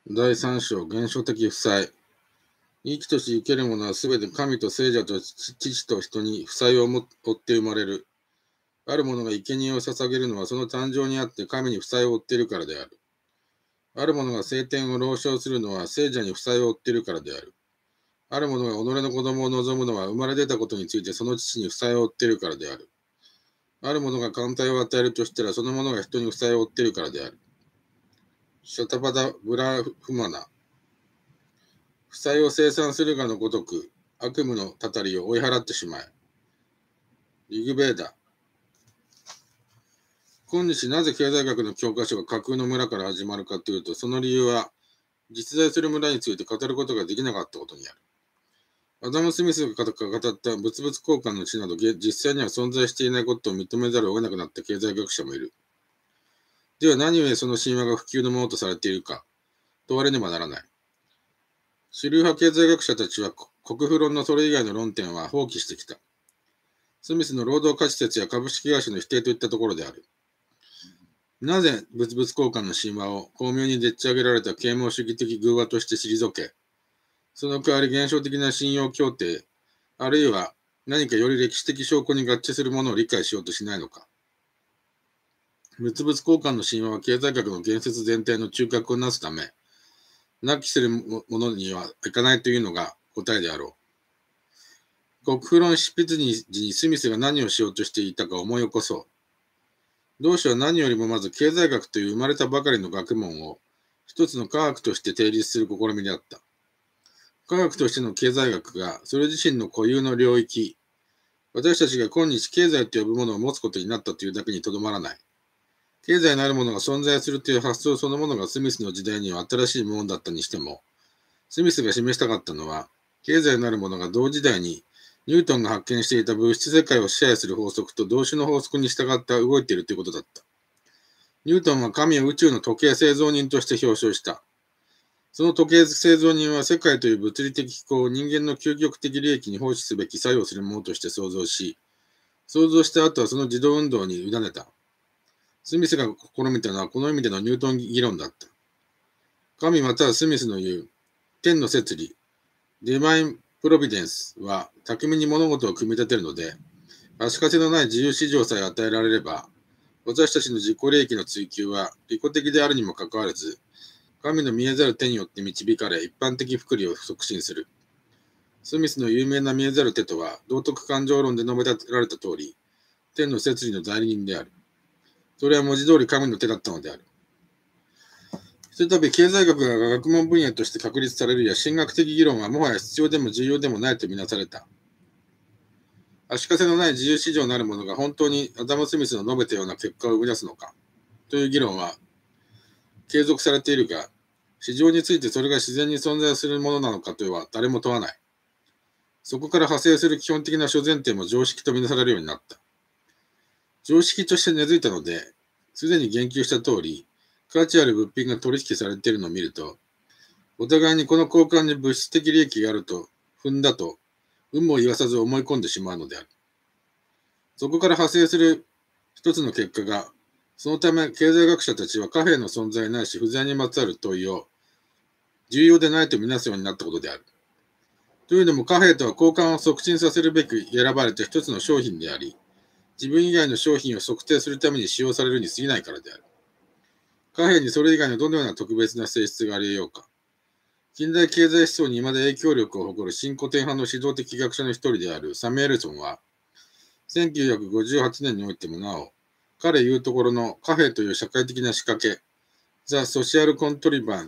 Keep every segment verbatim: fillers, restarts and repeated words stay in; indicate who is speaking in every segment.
Speaker 1: だいさん章、現象的負債。生きとし生けるものはすべて神と聖者と父と人に負債を負って生まれる。ある者が生贄を捧げるのはその誕生にあって神に負債を負っているからである。ある者が聖典を朗唱するのは聖者に負債を負っているからである。ある者が己の子供を望むのは生まれ出たことについてその父に負債を負っているからである。ある者が艦隊を与えるとしたらその者が人に負債を負っているからである。シャタバダ・ブラフマナ。負債を清算するがのごとく、悪夢のたたりを追い払ってしまえ。リグベーダ。今日なぜ経済学の教科書が架空の村から始まるかというと、その理由は、実在する村について語ることができなかったことにある。アダム・スミスが語った物々交換の地など、実際には存在していないことを認めざるを得なくなった経済学者もいる。では何故その神話が不朽のものとされているか、問われねばならない。主流派経済学者たちは国富論のそれ以外の論点は放棄してきた。スミスの労働価値説や株式会社の否定といったところである。なぜ物々交換の神話を巧妙にでっち上げられた啓蒙主義的偶話として退け、その代わり現象的な信用協定、あるいは何かより歴史的証拠に合致するものを理解しようとしないのか。物々交換の神話は経済学の言説全体の中核をなすため、なきするものにはいかないというのが答えであろう。国富論執筆時にスミスが何をしようとしていたか思い起こそう。同志は何よりもまず経済学という生まれたばかりの学問を一つの科学として定立する試みであった。科学としての経済学がそれ自身の固有の領域、私たちが今日経済と呼ぶものを持つことになったというだけにとどまらない。経済なるものが存在するという発想そのものがスミスの時代には新しいものだったにしても、スミスが示したかったのは、経済なるものが同時代にニュートンが発見していた物質世界を支配する法則と同種の法則に従って動いているということだった。ニュートンは神を宇宙の時計製造人として表彰した。その時計製造人は世界という物理的機構を人間の究極的利益に奉仕すべき作用するものとして創造し、創造した後はその自動運動に委ねた。スミスが試みたのはこの意味でのニュートン議論だった。神またはスミスの言う天の摂理、ディバインプロビデンスは巧みに物事を組み立てるので、足かせのない自由市場さえ与えられれば、私たちの自己利益の追求は利己的であるにもかかわらず、神の見えざる手によって導かれ、一般的福利を促進する。スミスの有名な見えざる手とは、道徳感情論で述べ立てられた通り、天の摂理の代理人である。それは文字通り神の手だったのである。ひとたび経済学が学問分野として確立されるや、神学的議論はもはや必要でも重要でもないとみなされた。足かせのない自由市場なるものが本当にアダム・スミスの述べたような結果を生み出すのかという議論は継続されているが、市場についてそれが自然に存在するものなのかとは誰も問わない。そこから派生する基本的な諸前提も常識とみなされるようになった。常識として根付いたので、すでに言及した通り、価値ある物品が取引されているのを見ると、お互いにこの交換に物質的利益があると踏んだと、有無を言わさず思い込んでしまうのである。そこから派生する一つの結果が、そのため経済学者たちは貨幣の存在ないし不在にまつわる問いを重要でないとみなすようになったことである。というのも貨幣とは交換を促進させるべく選ばれた一つの商品であり、自分以外の商品を測定するために使用されるに過ぎないからである。貨幣にそれ以外のどのような特別な性質があり得ようか。近代経済思想に未だ影響力を誇る新古典派の指導的学者の一人であるサミュエルソンは、せんきゅうひゃくごじゅうはちねんにおいてもなお、彼言うところの貨幣という社会的な仕掛け、The Social Contrivance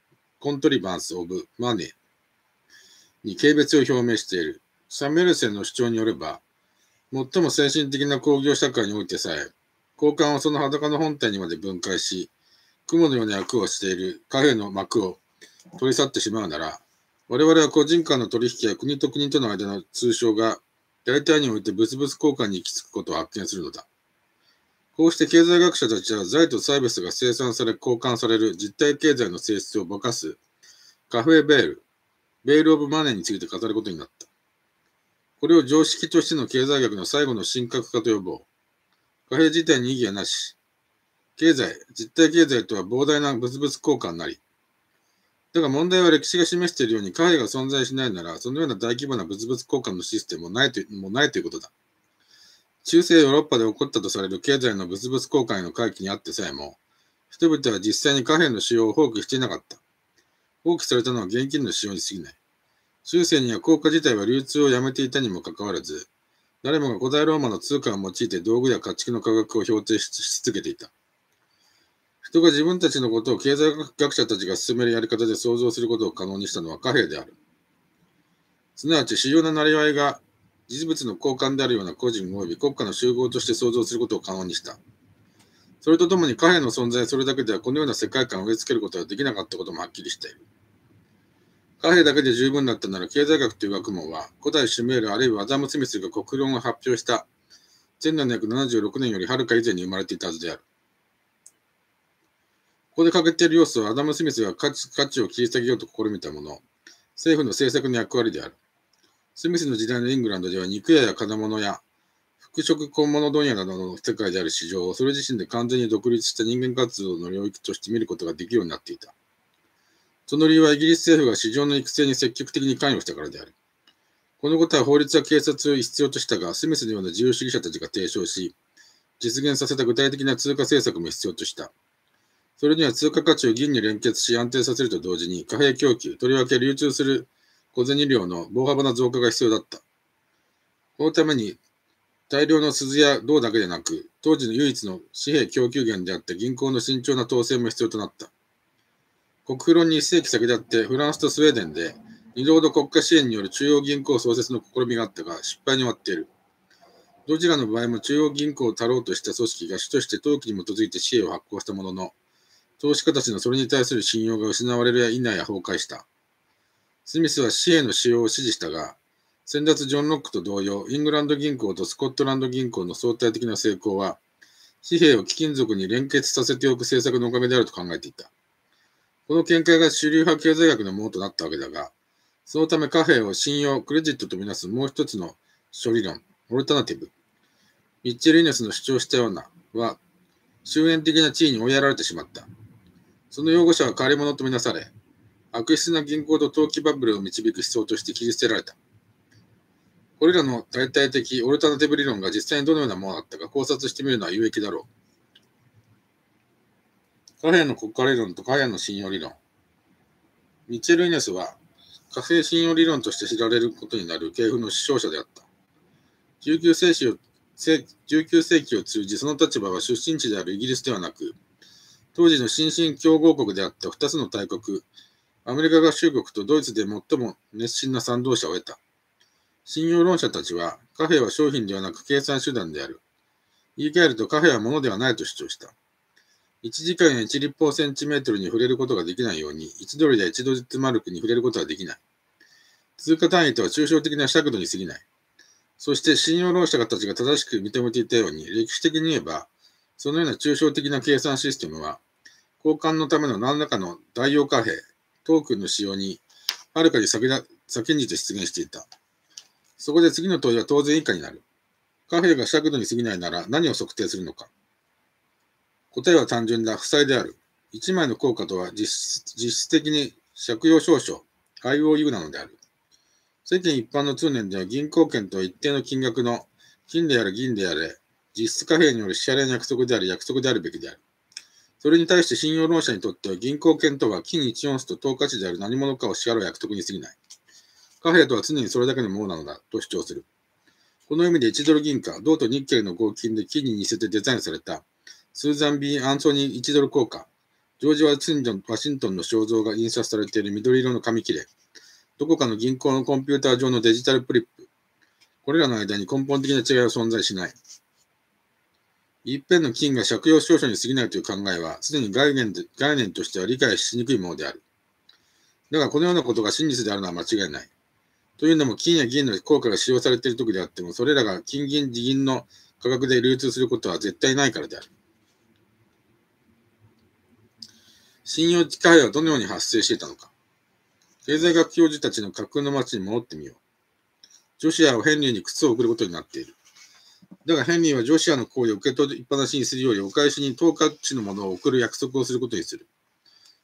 Speaker 1: of Money に軽蔑を表明している。サミュエルセンの主張によれば、最も先進的な工業社会においてさえ、交換をその裸の本体にまで分解し、雲のような役をしている貨幣の膜を取り去ってしまうなら、我々は個人間の取引や国と国との間の通商が大体において物々交換に行き着くことを発見するのだ。こうして経済学者たちは財とサービスが生産され交換される実体経済の性質をぼかすカフェベール、ベールオブマネーについて語ることになった。これを常識としての経済学の最後の神格化と呼ぼう。貨幣自体に意義はなし。経済、実体経済とは膨大な物々交換なり。 だが問題は歴史が示しているように貨幣が存在しないなら、そのような大規模な物々交換のシステムもないというもうないということだ。中世ヨーロッパで起こったとされる経済の物々交換への回帰にあってさえも、人々は実際に貨幣の使用を放棄していなかった。放棄されたのは現金の使用に過ぎない。中世には硬貨自体は流通をやめていたにもかかわらず、誰もが古代ローマの通貨を用いて道具や家畜の価格を評定し続けていた。人が自分たちのことを経済学者たちが進めるやり方で想像することを可能にしたのは貨幣である。すなわち、主要ななりわいが実物の交換であるような個人及び国家の集合として想像することを可能にした。それとともに貨幣の存在それだけではこのような世界観を植え付けることができなかったこともはっきりしている。貨幣だけで十分だったなら経済学という学問は古代シュメールあるいはアダム・スミスが国論を発表したせんななひゃくななじゅうろくねんよりはるか以前に生まれていたはずである。ここで欠けている要素はアダム・スミスが価値、価値を切り下げようと試みたもの、政府の政策の役割である。スミスの時代のイングランドでは肉屋や金物や服飾小物問屋などの世界である市場をそれ自身で完全に独立した人間活動の領域として見ることができるようになっていた。その理由はイギリス政府が市場の育成に積極的に関与したからである。このことは法律や警察を必要としたが、スミスのような自由主義者たちが提唱し、実現させた具体的な通貨政策も必要とした。それには通貨価値を銀に連結し安定させると同時に貨幣供給、とりわけ流通する小銭量の大幅な増加が必要だった。このために大量の鈴や銅だけでなく、当時の唯一の紙幣供給源であった銀行の慎重な統制も必要となった。国富論に一世紀先立ってフランスとスウェーデンで二度ほど国家支援による中央銀行創設の試みがあったが失敗に終わっている。どちらの場合も中央銀行をたろうとした組織が主として登記に基づいて紙幣を発行したものの、投資家たちのそれに対する信用が失われるや否や崩壊した。スミスは紙幣の使用を支持したが、先達ジョン・ロックと同様、イングランド銀行とスコットランド銀行の相対的な成功は、紙幣を貴金属に連結させておく政策のおかげであると考えていた。この見解が主流派経済学のものとなったわけだが、そのため貨幣を信用、クレジットとみなすもう一つの処理論、オルタナティブ、ミッチェル・イネスの主張したような、は、終焉的な地位に追いやられてしまった。その擁護者は変わり者とみなされ、悪質な銀行と投機バブルを導く思想として切り捨てられた。これらの代替的オルタナティブ理論が実際にどのようなものだったか考察してみるのは有益だろう。貨幣の国家理論と貨幣の信用理論。ミッチェル・イネスは貨幣信用理論として知られることになる系譜の主張者であった。じゅうきゅう世紀を、じゅうきゅう世紀を通じ、その立場は出身地であるイギリスではなく、当時の新進強豪国であったふたつの大国、アメリカ合衆国とドイツで最も熱心な賛同者を得た。信用論者たちは、貨幣は商品ではなく計算手段である。言い換えると貨幣は物ではないと主張した。いち時間やいち立方センチメートルに触れることができないように、いちドルやいちドルマルクに触れることはできない。通貨単位とは抽象的な尺度に過ぎない。そして信用論者たちが正しく認めていたように、歴史的に言えば、そのような抽象的な計算システムは、交換のための何らかの代用貨幣、トークンの使用に、はるかに先だ先んじて出現していた。そこで次の問いは当然以下になる。貨幣が尺度に過ぎないなら何を測定するのか。答えは単純だ。負債である。いちまいの硬貨とは実質、実質的に借用証書、アイオーユー なのである。世間一般の通念では銀行券とは一定の金額の金である銀であれ、実質貨幣による支払いの約束である約束であるべきである。それに対して信用論者にとっては銀行券とは金いちオンスと等価値である何者かを支払う約束に過ぎない。貨幣とは常にそれだけのものなのだと主張する。この意味でいちドル銀貨、銅とニッケルの合金で金に似せてデザインされたスーザン・ビー・アンソニーいちドル硬貨、ジョージ・ワシントンの肖像が印刷されている緑色の紙切れ、どこかの銀行のコンピューター上のデジタルプリップ、これらの間に根本的な違いは存在しない。一辺の金が借用証書に過ぎないという考えは、すでに概念で概念としては理解しにくいものである。だが、このようなことが真実であるのは間違いない。というのも、金や銀の硬貨が使用されている時であっても、それらが金銀地銀の価格で流通することは絶対ないからである。信用貨幣はどのように発生していたのか。経済学教授たちの架空の町に戻ってみよう。ジョシアはヘンリーに靴を送ることになっている。だがヘンリーはジョシアの行為を受け取りっぱなしにするよりお返しに等価値のものを送る約束をすることにする。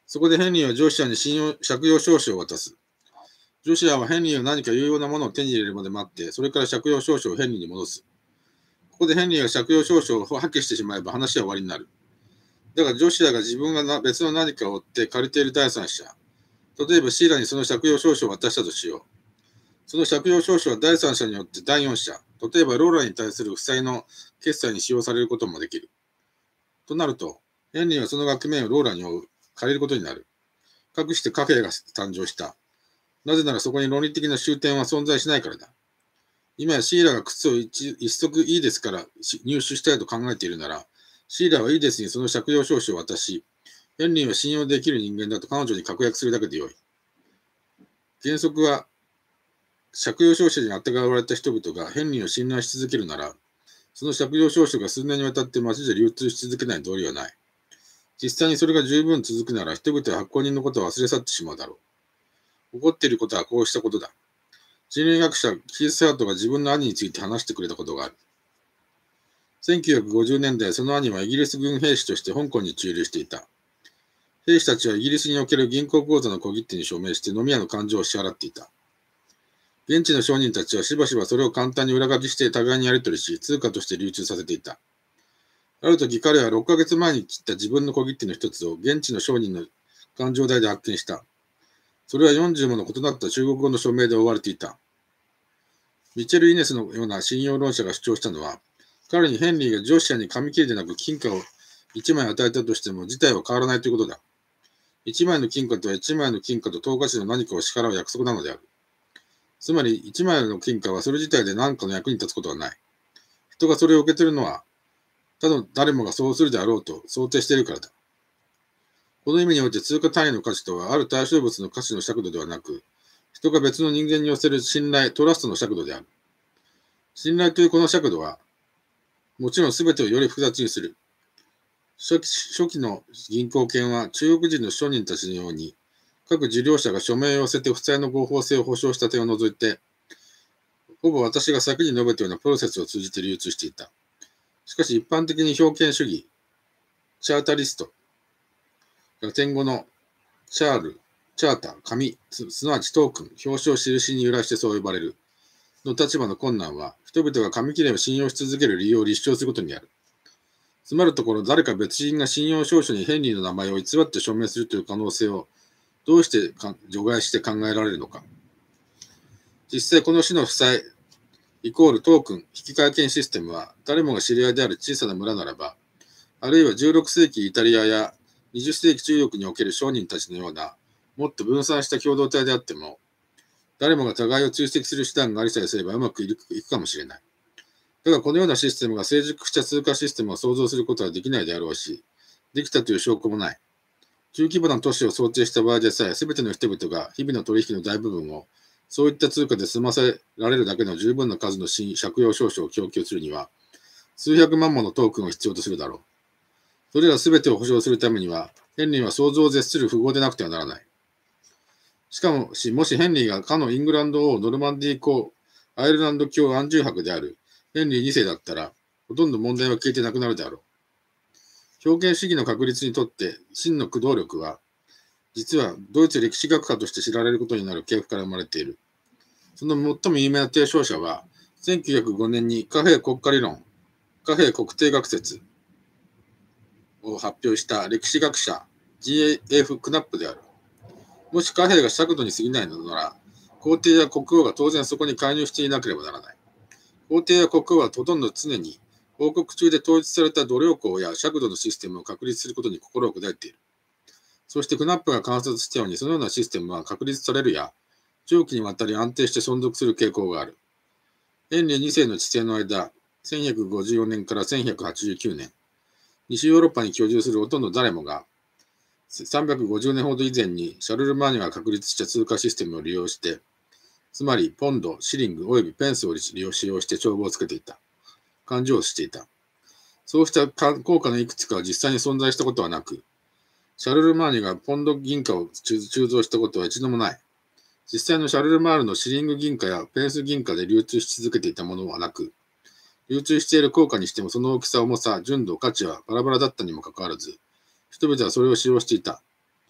Speaker 1: そこでヘンリーはジョシアに信用借用証書を渡す。ジョシアはヘンリーが何か有用なものを手に入れるまで待って、それから借用証書をヘンリーに戻す。ここでヘンリーが借用証書を破棄してしまえば話は終わりになる。だがジョシアが自分が別の何かを追って借りている第三者、例えばシーラにその借用証書を渡したとしよう。その借用証書は第三者によって第四者、例えばローラに対する負債の決済に使用されることもできる。となると、ヘンリーはその額面をローラに追う、借りることになる。かくして貨幣が誕生した。なぜならそこに論理的な終点は存在しないからだ。今やシーラが靴を 一, 一足いいですから入手したいと考えているなら、シーラはいいですにその借用証書を渡し、ヘンリーは信用できる人間だと彼女に確約するだけでよい。原則は、借用証書にあてがわれた人々がヘンリーを信頼し続けるなら、その借用証書が数年にわたって街で流通し続けない道理はない。実際にそれが十分続くなら、人々は発行人のことを忘れ去ってしまうだろう。起こっていることはこうしたことだ。人類学者キース・ハートが自分の兄について話してくれたことがある。せんきゅうひゃくごじゅうねんだい、その兄はイギリス軍兵士として香港に駐留していた。兵士たちはイギリスにおける銀行口座の小切手に署名して飲み屋の勘定を支払っていた。現地の商人たちはしばしばそれを簡単に裏書きして互いにやり取りし、通貨として流通させていた。ある時彼はろっかげつまえに切った自分の小切手の一つを現地の商人の勘定台で発見した。それはよんじゅうもの異なった中国語の署名で覆われていた。ミチェル・イネスのような信用論者が主張したのは、彼にヘンリーがジョシアに紙切れでなく金貨をいちまい与えたとしても事態は変わらないということだ。いちまいの金貨とはいちまいの金貨と等価値の何かを支払う約束なのである。つまりいちまいの金貨はそれ自体で何かの役に立つことはない。人がそれを受け取るのは、ただ誰もがそうするであろうと想定しているからだ。この意味において通貨単位の価値とはある対象物の価値の尺度ではなく、人が別の人間に寄せる信頼、トラストの尺度である。信頼というこの尺度は、もちろん全てをより複雑にする。初期、初期の銀行券は中国人の商人たちのように、各受領者が署名を寄せて負債の合法性を保証した点を除いて、ほぼ私が先に述べたようなプロセスを通じて流通していた。しかし一般的に表権主義、チャータリスト、ラテン語のチャール、チャータ、紙、すなわちトークン、表彰印に由来してそう呼ばれる、の立場の困難は、人々が紙切れを信用し続ける理由を立証することにある。つまるところ、誰か別人が信用証書にヘンリーの名前を偽って署名するという可能性を、どうして除外して考えられるのか。実際この種の負債、イコールトークン、引換券システムは、誰もが知り合いである小さな村ならば、あるいはじゅうろくせいきイタリアやにじゅっせいき中国における商人たちのような、もっと分散した共同体であっても、誰もが互いを追跡する手段がありさえすればうまくいくかもしれない。だがこのようなシステムが成熟した通貨システムを創造することはできないであろうし、できたという証拠もない。中規模な都市を想定した場合でさえ、すべての人々が日々の取引の大部分を、そういった通貨で済ませられるだけの十分な数の借用証書を供給するには、数百万ものトークンを必要とするだろう。それらすべてを保証するためには、ヘンリーは想像を絶する富豪でなくてはならない。しかもし、もしヘンリーがかのイングランド王ノルマンディー公、アイルランド教安住伯であるヘンリーにせいだったら、ほとんど問題は消えてなくなるであろう。表現主義の確立にとって真の駆動力は、実はドイツ歴史学者として知られることになる系譜から生まれている。その最も有名な提唱者は、せんきゅうひゃくごねんに貨幣国家理論、貨幣国定学説を発表した歴史学者 ジーエフ クナップである。もし貨幣が尺度に過ぎないのなら、皇帝や国王が当然そこに介入していなければならない。皇帝や国王はほとんど常に王国中で統一された度量衡や尺度のシステムを確立することに心を砕いている。そしてクナップが観察したようにそのようなシステムは確立されるや、長期にわたり安定して存続する傾向がある。ヘンリーにせいの治世の間、せんひゃくごじゅうよねんからせんひゃくはちじゅうきゅうねん、西ヨーロッパに居住するほとんど誰もが、さんびゃくごじゅうねんほど以前にシャルル・マーニュが確立した通貨システムを利用して、つまりポンド、シリングおよびペンスを利用使用して帳簿をつけていた。勘定をしていた。そうした効果のいくつかは実際に存在したことはなく、シャルル・マーニュがポンド銀貨を鋳造したことは一度もない。実際のシャルル・マールのシリング銀貨やペンス銀貨で流通し続けていたものはなく、流通している効果にしてもその大きさ、重さ、純度、価値はバラバラだったにもかかわらず、人々はそれを使用していた。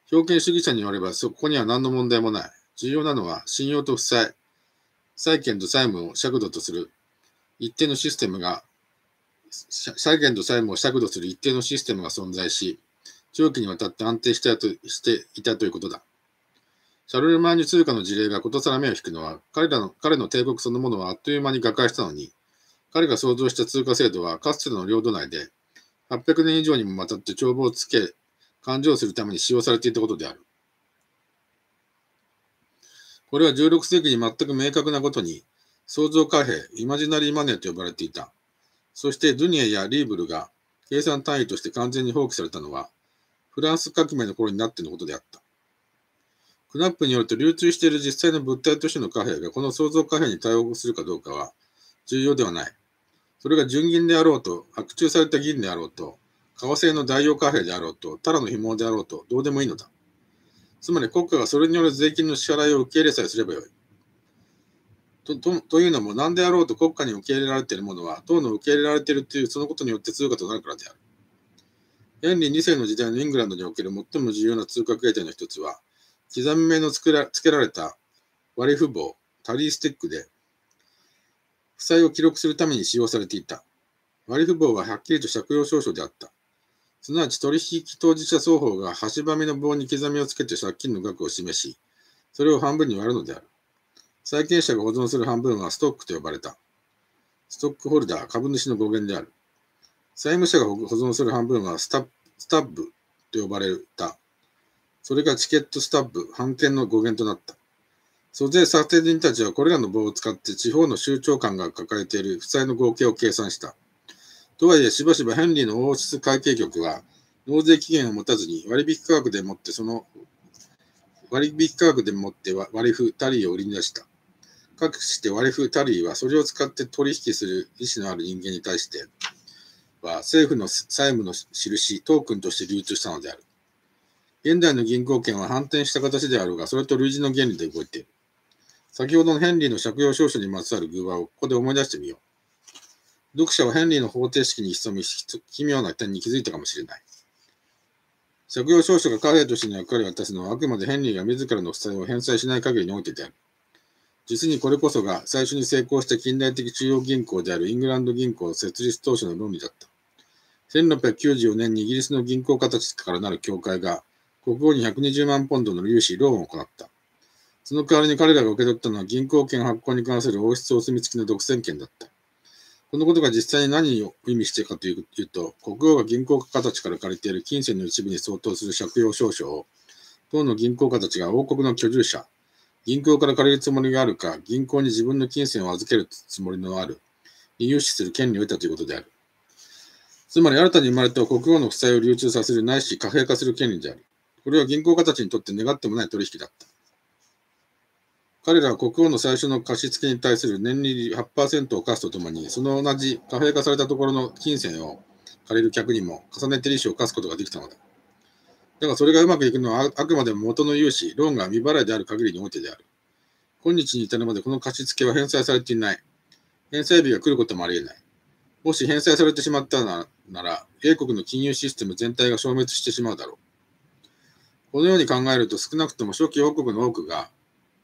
Speaker 1: 表権主義者によればそこには何の問題もない。重要なのは信用と負債、債権と債務を尺度とする一定のシステムが、債権と債務を尺度する一定のシステムが存在し、長期にわたって安定していたとしていたということだ。シャルルマーニュ通貨の事例がことさら目を引くのは、彼らの彼の帝国そのものはあっという間に瓦解したのに、彼が創造した通貨制度はかつての領土内ではっぴゃくねん以上にもわたって帳簿をつけ、勘定するために使用されていたことである。これはじゅうろくせいきに全く明確なことに、創造貨幣、イマジナリーマネーと呼ばれていた。そしてドゥニエやリーブルが計算単位として完全に放棄されたのは、フランス革命の頃になってのことであった。クナップによると流通している実際の物体としての貨幣がこの創造貨幣に対応するかどうかは重要ではない。それが純銀であろうと、白鋳された銀であろうと、革製の代用貨幣であろうと、タラの紐であろうと、どうでもいいのだ。つまり国家がそれによる税金の支払いを受け入れさえすればよい。と, と, というのも、何であろうと国家に受け入れられているものは、当の受け入れられているというそのことによって通貨となるからである。ヘンリーにせいの時代のイングランドにおける最も重要な通貨形態の一つは、刻み目のつけら付けられた割り符棒、タリースティックで、負債を記録するために使用されていた。割り符棒ははっきりと借用証書であった。すなわち取引当事者双方が端ばみの棒に刻みをつけて借金の額を示し、それを半分に割るのである。債権者が保存する半分はストックと呼ばれた。ストックホルダー、株主の語源である。債務者が保存する半分はスタッスタッブと呼ばれた。それがチケットスタッブ、版権の語源となった。租税査定人たちはこれらの棒を使って地方の州長官が抱えている負債の合計を計算した。とはいえ、しばしばヘンリーの王室会計局は、納税期限を持たずに割引価格でもってその割引価格でもって割り符タリーを売りに出した。かくして割り符タリーはそれを使って取引する意思のある人間に対しては政府の債務の印、トークンとして流通したのである。現代の銀行券は反転した形であるが、それと類似の原理で動いている。先ほどのヘンリーの借用証書にまつわる偶話をここで思い出してみよう。読者はヘンリーの方程式に潜み奇妙な点に気づいたかもしれない。借用証書が貨幣としての役割を果たすのはあくまでヘンリーが自らの負債を返済しない限りにおいてである。実にこれこそが最初に成功した近代的中央銀行であるイングランド銀行設立当初の論理だった。せんろっぴゃくきゅうじゅうよねんにイギリスの銀行家たちからなる協会が国王にひゃくにじゅうまんポンドの融資、ローンを行った。その代わりに彼らが受け取ったのは銀行券発行に関する王室お墨付きの独占権だった。このことが実際に何を意味しているかというと、国王が銀行家たちから借りている金銭の一部に相当する借用証書を、当の銀行家たちが王国の居住者、銀行から借りるつもりがあるか、銀行に自分の金銭を預けるつもりのある、に融資する権利を得たということである。つまり新たに生まれた国王の負債を流通させるないし貨幣化する権利である。これは銀行家たちにとって願ってもない取引だった。彼らは国王の最初の貸付に対する年利 はちパーセント を課すとともに、その同じ貨幣化されたところの金銭を借りる客にも重ねて利子を課すことができたのだ。だがそれがうまくいくのはあくまでも元の融資、ローンが未払いである限りにおいてである。今日に至るまでこの貸付は返済されていない。返済日が来ることもあり得ない。もし返済されてしまったなら、英国の金融システム全体が消滅してしまうだろう。このように考えると、少なくとも初期王国の多くが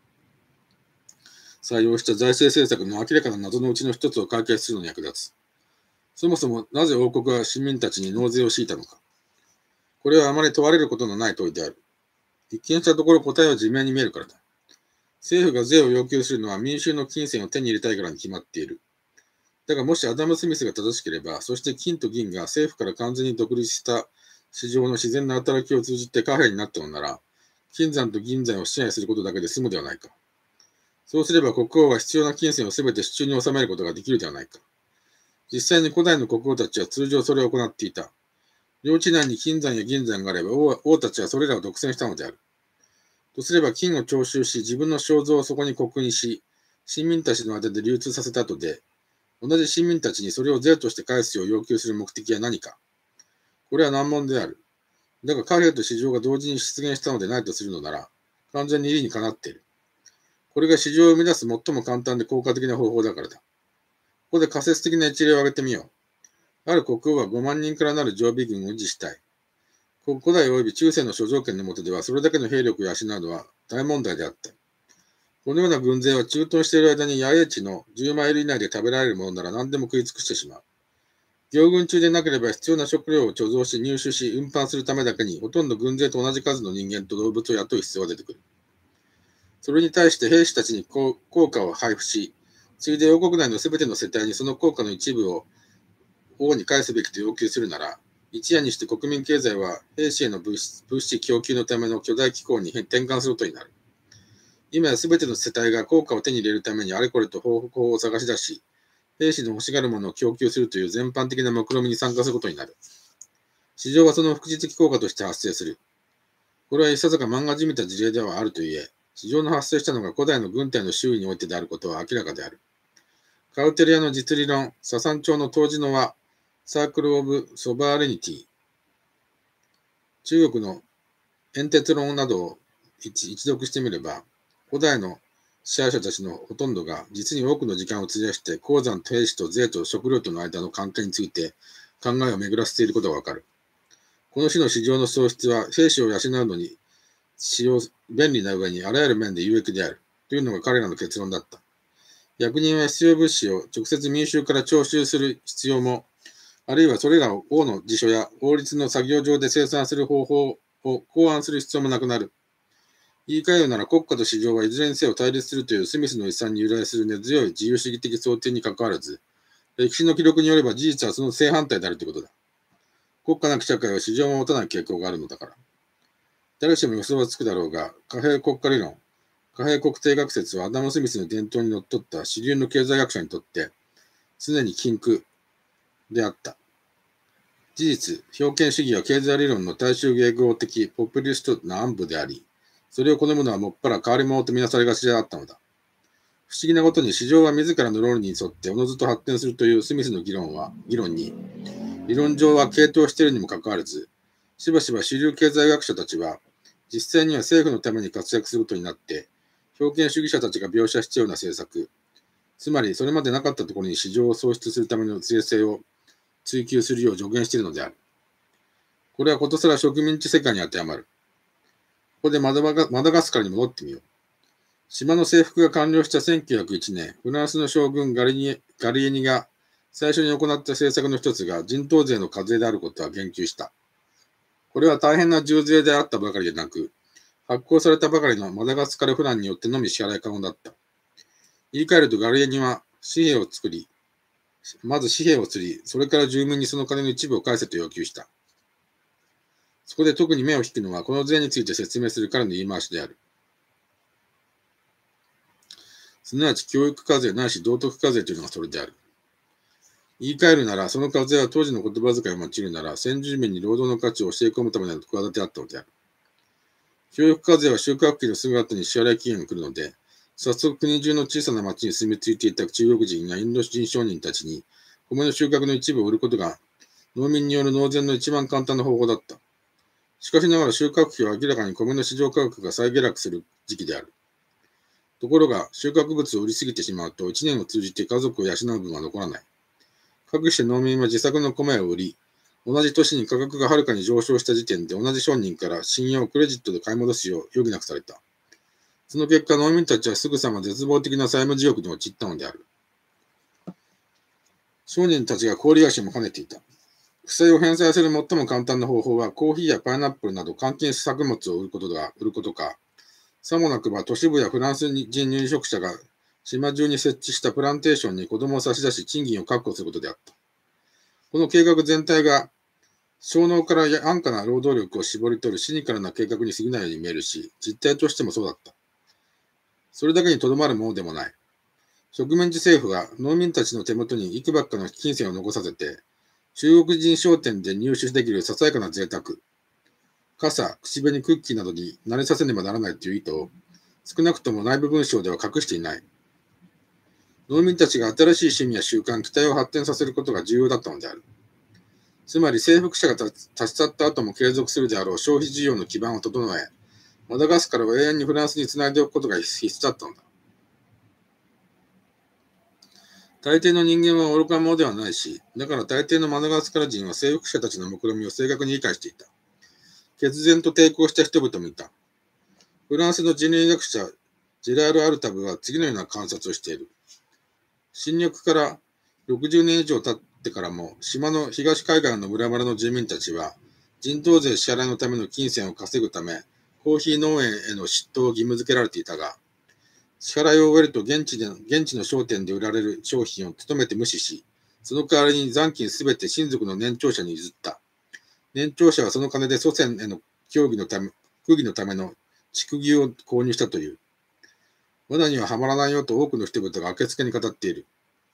Speaker 1: 採用した財政政策の明らかな謎のうちの一つを解決するのに役立つ。そもそもなぜ王国は市民たちに納税を強いたのか。これはあまり問われることのない問いである。一見したところ答えは自明に見えるからだ。政府が税を要求するのは民衆の金銭を手に入れたいからに決まっている。だがもしアダム・スミスが正しければ、そして金と銀が政府から完全に独立した市場の自然な働きを通じて貨幣になったのなら、金山と銀山を支配することだけで済むではないか。そうすれば国王は必要な金銭をすべて手中に収めることができるではないか。実際に古代の国王たちは通常それを行っていた。領地内に金山や銀山があれば王、王たちはそれらを独占したのである。とすれば金を徴収し、自分の肖像をそこに刻印し、市民たちの間で流通させた後で、同じ市民たちにそれを税として返すよう要求する目的は何か。これは難問である。だが貨幣と市場が同時に出現したのでないとするのなら、完全に理にかなっている。これが市場を生み出す最も簡単で効果的な方法だからだ。ここで仮説的な一例を挙げてみよう。ある国王はごまんにんからなる常備軍を維持したい。 古代及び中世の諸条件の下では、それだけの兵力を養うのは大問題であった。このような軍勢は駐屯している間に野営地のじゅうマイル以内で食べられるものなら何でも食い尽くしてしまう。行軍中でなければ必要な食料を貯蔵し入手し運搬するためだけに、ほとんど軍勢と同じ数の人間と動物を雇う必要が出てくる。それに対して兵士たちに効果を配布し、ついで王国内のすべての世帯にその効果の一部を王に返すべきと要求するなら、一夜にして国民経済は兵士への物資物資供給のための巨大機構に転換することになる。今やすべての世帯が効果を手に入れるためにあれこれと方法を探し出し、兵士の欲しがるものを供給するという全般的な目論見に参加することになる。市場はその副次的効果として発生する。これはいささか漫画じみた事例ではあるといえ、市場の発生したのが古代の軍隊の周囲においてであることは明らかである。カウテリアの実理論、ササン朝の当時のは、サークル・オブ・ソバーレニティ、中国の煙鉄論などを一一読してみれば、古代の支配者たちのほとんどが実に多くの時間を費やして鉱山と兵士と税と食料との間の関係について考えを巡らせていることがわかる。この種の市場の創出は兵士を養うのに使用便利な上にあらゆる面で有益であるというのが彼らの結論だった。役人は必要物資を直接民衆から徴収する必要も、あるいはそれらを王の辞書や法律の作業上で生産する方法を考案する必要もなくなる。言い換えるなら国家と市場はいずれにせよ対立するというスミスの遺産に由来する根強い自由主義的想定にかかわらず、歴史の記録によれば事実はその正反対であるということだ。国家なき社会は市場も持たない傾向があるのだから。誰しも予想はつくだろうが、貨幣国家理論、貨幣国定学説はアダム・スミスの伝統にのっとった主流の経済学者にとって常に禁句であった。事実、表現主義は経済理論の大衆迎合的ポピュリストな暗部であり、それを好むのはもっぱら変わり者とみなされがちであったのだ。不思議なことに市場は自らの論理に沿っておのずと発展するというスミスの議論は、議論に、理論上は傾倒しているにもかかわらず、しばしば主流経済学者たちは、実際には政府のために活躍することになって、表現主義者たちが描写したような政策、つまりそれまでなかったところに市場を創出するための税制を追求するよう助言しているのである。これはことさら植民地世界に当てはまる。ここでマダガマダガスカルに戻ってみよう。島の征服が完了したせんきゅうひゃくいちねん、フランスの将軍ガリニガリエニが最初に行った政策の一つが人頭税の課税であることは言及した。これは大変な重税であったばかりでなく、発行されたばかりのマダガスカルフランによってのみ支払い可能だった。言い換えるとガリエニは紙幣を作り、まず紙幣を釣り、それから住民にその金の一部を返せと要求した。そこで特に目を引くのは、この税について説明する彼の言い回しである。すなわち教育課税ないし道徳課税というのがそれである。言い換えるなら、その課税は当時の言葉遣いを用いるなら、先住民に労働の価値を教え込むための企てであったのである。教育課税は収穫期のすぐ後に支払い期限が来るので、早速国中の小さな町に住み着いていた中国人やインド人商人たちに、米の収穫の一部を売ることが、農民による納税の一番簡単な方法だった。しかしながら収穫期は明らかに米の市場価格が再下落する時期である。ところが、収穫物を売りすぎてしまうと、一年を通じて家族を養う分は残らない。かくして農民は自作の米を売り、同じ年に価格がはるかに上昇した時点で同じ商人から信用をクレジットで買い戻すよう余儀なくされた。その結果、農民たちはすぐさま絶望的な債務地獄に陥ったのである。商人たちが高利貸しも兼ねていた。負債を返済する最も簡単な方法は、コーヒーやパイナップルなど換金作物を売ることだ売ることか、さもなくば都市部やフランス人入植者が島中に設置したプランテーションに子供を差し出し賃金を確保することであった。この計画全体が小脳から安価な労働力を絞り取るシニカルな計画に過ぎないように見えるし、実態としてもそうだった。それだけにとどまるものでもない。植民地政府が農民たちの手元にいくばっかの金銭を残させて、中国人商店で入手できるささやかな贅沢、傘、口紅、クッキーなどに慣れさせねばならないという意図を、少なくとも内部文書では隠していない。農民たちが新しい趣味や習慣、期待を発展させることが重要だったのである。つまり征服者が立ち去った後も継続するであろう消費需要の基盤を整え、マダガスカルを永遠にフランスにつないでおくことが必須だったのだ。大抵の人間は愚か者ではないし、だから大抵のマダガスカル人は征服者たちの目論見を正確に理解していた。 決然と抵抗した人々もいた。フランスの人類学者ジェラール・アルタブは次のような観察をしている。侵略からろくじゅうねん以上経ってからも、島の東海岸の村々の住民たちは、人頭税支払いのための金銭を稼ぐため、コーヒー農園への出頭を義務付けられていたが、支払いを終えると現地で現地の商店で売られる商品を努めて無視し、その代わりに残金すべて親族の年長者に譲った。年長者はその金で祖先への協議のため、区議のための蓄牛を購入したという。罠にははまらないよと多くの人々があけつけに語っている。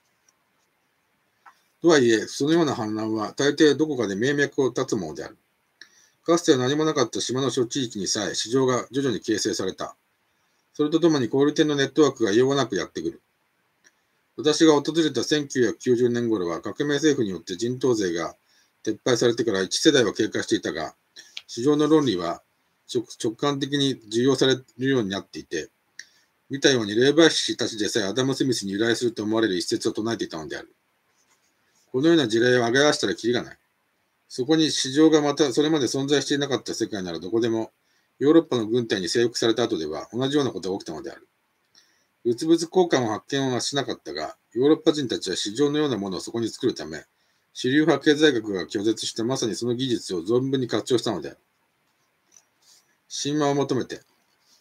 Speaker 1: とはいえ、そのような反乱は大抵どこかで命脈を絶つものである。かつては何もなかった島の諸地域にさえ市場が徐々に形成された。それとともに小売店のネットワークが容赦なくやってくる。私が訪れたせんきゅうひゃくきゅうじゅうねん頃は革命政府によって人頭税が撤廃されてからいち世代は経過していたが、市場の論理は直感的に受容されるようになっていて、見たように霊媒師たちでさえアダム・スミスに由来すると思われる一節を唱えていたのである。このような事例を挙げ合わせたらきりがない。そこに市場がまたそれまで存在していなかった世界ならどこでも、ヨーロッパの軍隊に征服された後では同じようなことが起きたのである。物々交換を発見はしなかったが、ヨーロッパ人たちは市場のようなものをそこに作るため、主流派経済学が拒絶してまさにその技術を存分に活用したのである。神話を求めて、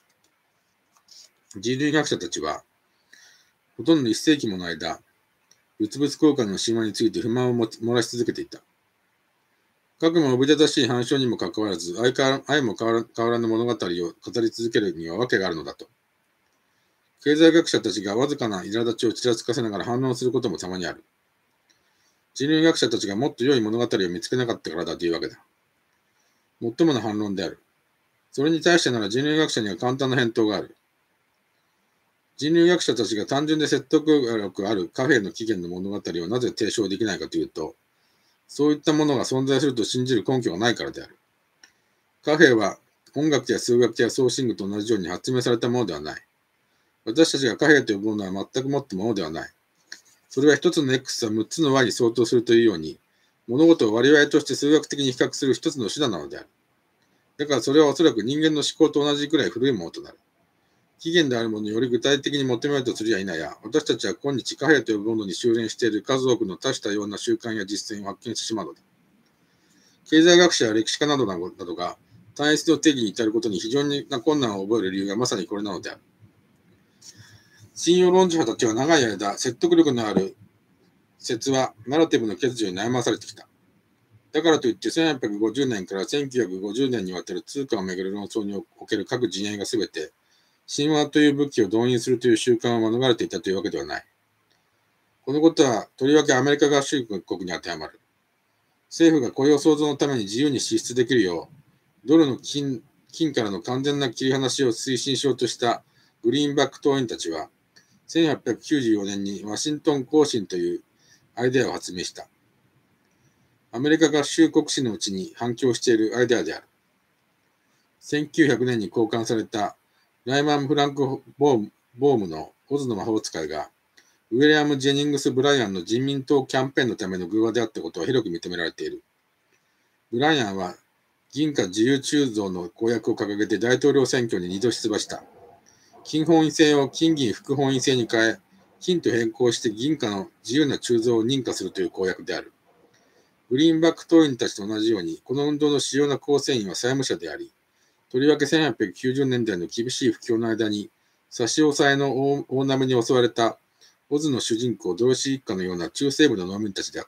Speaker 1: 人類学者たちは、ほとんど一世紀もの間、物々交換の神話について不満を漏らし続けていた。かくもおびただしい反証にもかかわらず、相相も変わら変わらぬ物語を語り続けるには訳があるのだと。経済学者たちがわずかな苛立ちをちらつかせながら反論することもたまにある。人類学者たちがもっと良い物語を見つけなかったからだというわけだ。もっともな反論である。それに対してなら人類学者には簡単な返答がある。人類学者たちが単純で説得力ある貨幣の起源の物語をなぜ提唱できないかというと、そういったものが存在すると信じる根拠がないからである。貨幣は音楽や数学やソーシングと同じように発明されたものではない。私たちが貨幣と呼ぶものは全くもってものではない。それは一つの X はむっつの Y に相当するというように、物事を割合として数学的に比較する一つの手段なのである。だからそれはおそらく人間の思考と同じくらい古いものとなる。起源であるものをより具体的に求めようとするや否や、私たちは今日貨幣と呼ぶものに修練している数多くの多種多様な習慣や実践を発見してしまうのだ。経済学者や歴史家などなどが単一の定義に至ることに非常な困難を覚える理由がまさにこれなのである。信用論者たちは長い間、説得力のある説はナラティブの欠如に悩まされてきた。だからといってせんはっぴゃくごじゅうねんからせんきゅうひゃくごじゅうねんにわたる通貨をめぐる論争における各陣営がすべて、神話という武器を動員するという習慣を免れていたというわけではない。このことは、とりわけアメリカ合衆国に当てはまる。政府が雇用創造のために自由に支出できるよう、ドルの 金, 金からの完全な切り離しを推進しようとしたグリーンバック党員たちは、せんはっぴゃくきゅうじゅうよねんにワシントン行進というアイデアを発明した。アメリカ合衆国史のうちに反響しているアイデアである。せんきゅうひゃくねんに交換されたライマン・フランク・ボームボームのオズの魔法使いが、ウィリアム・ジェニングス・ブライアンの人民党キャンペーンのための偶話であったことは広く認められている。ブライアンは銀貨自由鋳造の公約を掲げて大統領選挙ににど出馬した。金本位制を金銀副本位制に変え、金と変更して銀貨の自由な鋳造を認可するという公約である。グリーンバック党員たちと同じように、この運動の主要な構成員は債務者であり、とりわけせんはっぴゃくきゅうじゅうねんだいの厳しい不況の間に、差し押さえの大波に襲われたオズの主人公ドロシー一家のような中西部の農民たちであった。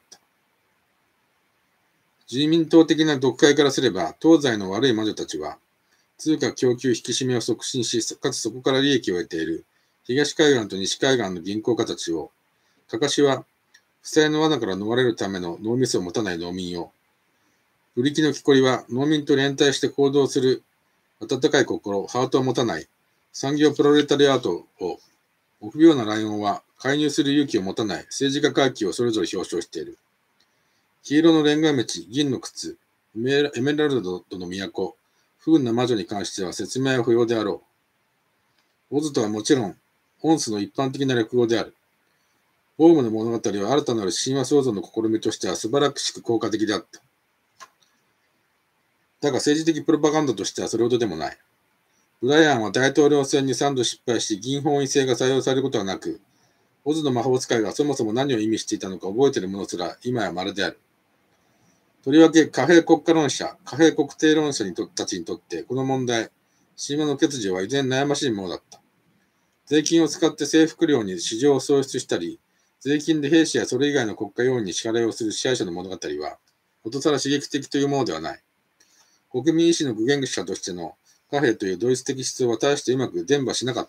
Speaker 1: 自民党的な読解からすれば、東西の悪い魔女たちは、通貨供給引き締めを促進し、かつそこから利益を得ている東海岸と西海岸の銀行家たちを、かかしは負債の罠から逃れるための脳みそを持たない農民を、ブリキの木こりは農民と連帯して行動する温かい心、ハートを持たない産業プロレタリアートを、臆病なライオンは介入する勇気を持たない政治家階級をそれぞれ表彰している。黄色のレンガ道、銀の靴、エメラルドの都、不運な魔女に関しては説明は不要であろう。オズとはもちろん、オンスの一般的な略語である。ボームの物語は新たなる神話創造の試みとしては素晴らしく効果的であった。 だが政治的プロパガンダとしてはそれほどでもない。ブライアンは大統領選にさんど失敗し、議員本位制が採用されることはなく、オズの魔法使いがそもそも何を意味していたのか覚えている者すら今や稀である。とりわけ貨幣国家論者、貨幣国定論者にとたちにとって、この問題、神話の欠如は依然悩ましいものだった。税金を使って征服領に市場を創出したり、税金で兵士やそれ以外の国家要員に支払いをする支配者の物語は、ことさら刺激的というものではない。国民意志の具現者としての貨幣という同一的思想は大してうまく伝播しなかった。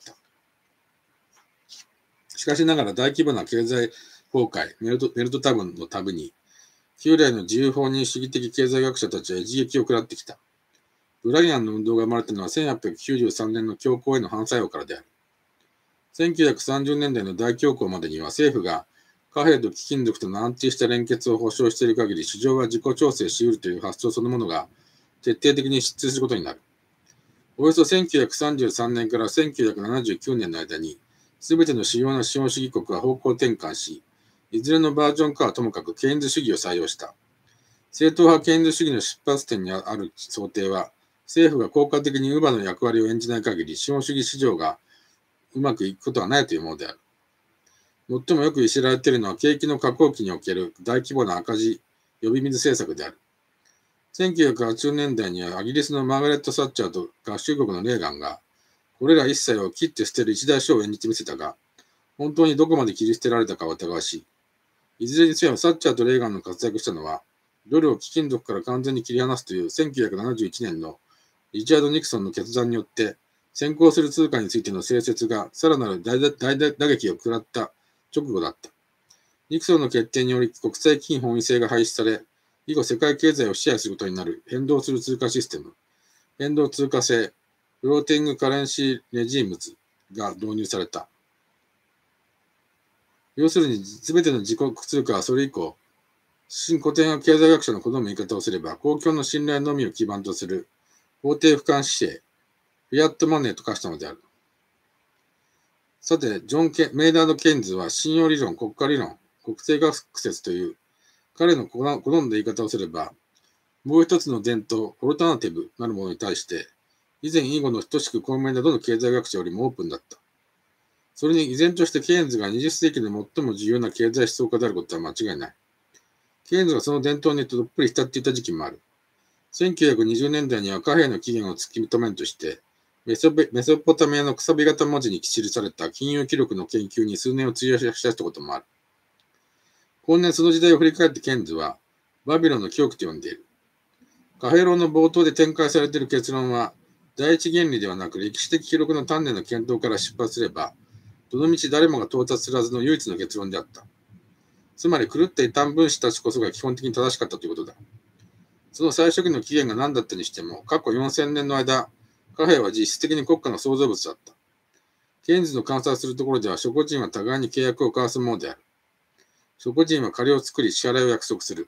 Speaker 1: しかしながら大規模な経済崩壊、メルトメルトタブのたびに、旧来の自由放任主義的経済学者たちは一撃を食らってきた。ブライアンの運動が生まれたのはせんはっぴゃくきゅうじゅうさんねんの恐慌への反作用からである。せんきゅうひゃくさんじゅうねんだいの大恐慌までには政府が貨幣と貴金属との安定した連結を保障している限り市場は自己調整し得るという発想そのものが徹底的に失墜することになる。およそせんきゅうひゃくさんじゅうさんねんからせんきゅうひゃくななじゅうきゅうねんの間に、すべての主要な資本主義国は方向転換し、いずれのバージョンかはともかくケインズ主義を採用した。正統派ケインズ主義の出発点にある想定は、政府が効果的に乳母の役割を演じない限り、資本主義市場がうまくいくことはないというものである。最もよく知られているのは、景気の下降期における大規模な赤字呼び水政策である。せんきゅうひゃくはちじゅうねんだいにはイギリスのマーガレット・サッチャーと合衆国のレーガンが、これら一切を切って捨てる一大書を演じてみせたが、本当にどこまで切り捨てられたかは疑わしい。いずれにせよ、サッチャーとレーガンの活躍したのは、ドルを貴金属から完全に切り離すというせんきゅうひゃくななじゅういちねんのリチャード・ニクソンの決断によって、先行する通貨についての清説がさらなる大打撃を食らった直後だった。ニクソンの決定により国際金本位制が廃止され、以後世界経済を支配することになる変動する通貨システム、変動通貨制、フローティングカレンシーレジームズが導入された。要するに、すべての自国通貨はそれ以降、新古典派経済学者の好む言い方をすれば、公共の信頼のみを基盤とする法定不換紙幣、フィアットマネーと化したのである。さて、ジョン・ケメイダード・ケインズは信用理論、国家理論、国政学説という彼の好んだ言い方をすれば、もう一つの伝統、オルタナティブなるものに対して、以前以後の等しく高名などの経済学者よりもオープンだった。それに依然としてケインズがにじゅっせいきの最も重要な経済思想家であることは間違いない。ケインズがその伝統にどっぷり浸っていた時期もある。せんきゅうひゃくにじゅうねんだいには貨幣の起源を突き止めるとして、メソメソポタミアのくさび型文字に記された金融記録の研究に数年を費やしたこともある。後年その時代を振り返ってケインズは、バビロンの記憶と呼んでいる。貨幣論の冒頭で展開されている結論は、第一原理ではなく歴史的記録の丹念な検討から出発すれば、どのみち誰もが到達するはずの唯一の結論であった。つまり狂った異端分子たちこそが基本的に正しかったということだ。その最初期の起源が何だったにしても、過去よんせんねんの間、貨幣は実質的に国家の創造物だった。ケインズの観察するところでは、諸個人は互いに契約を交わすものである。諸個人は借りを作り支払いを約束する。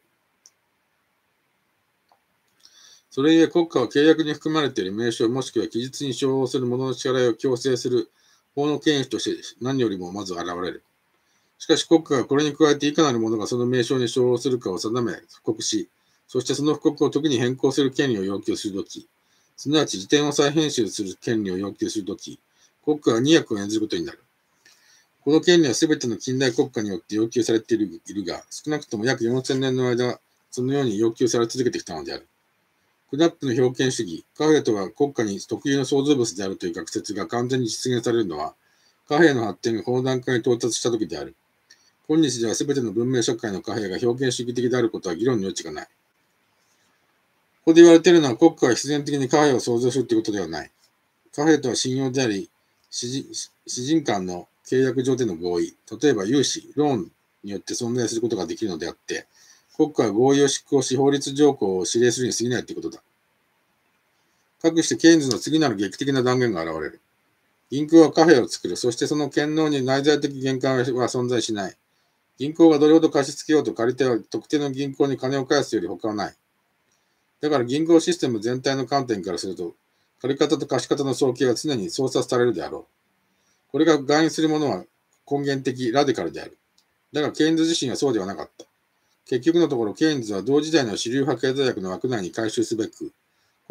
Speaker 1: それゆえ国家は契約に含まれている名称もしくは記述に照合する者の支払いを強制する法の権威として何よりもまず現れる。しかし国家がこれに加えていかなる者がその名称に照合するかを定め、布告し、そしてその布告を時に変更する権利を要求するとき、すなわち辞典を再編集する権利を要求するとき、国家は二役を演じることになる。この権利はすべての近代国家によって要求されているが、少なくとも約よんせんねんの間、そのように要求され続けてきたのである。クナップの表権主義、貨幣とは国家に特有の創造物であるという学説が完全に実現されるのは、貨幣の発展がこの段階に到達したときである。今日ではすべての文明社会の貨幣が表権主義的であることは議論の余地がない。ここで言われているのは国家は必然的に貨幣を創造するということではない。貨幣とは信用であり、私人間の契約上での合意、例えば融資、ローンによって存在することができるのであって、国家は合意を執行し法律条項を指令するに過ぎないということだ。かくしてケインズの次なる劇的な断言が現れる。銀行は貨幣を作る。そしてその権能に内在的限界は存在しない。銀行がどれほど貸し付けようと借り手は特定の銀行に金を返すより他はない。だから銀行システム全体の観点からすると、借り方と貸し方の早期は常に操作されるであろう。これが含意するものは根源的、ラディカルである。だがケインズ自身はそうではなかった。結局のところ、ケインズは同時代の主流派経済学の枠内に回収すべく、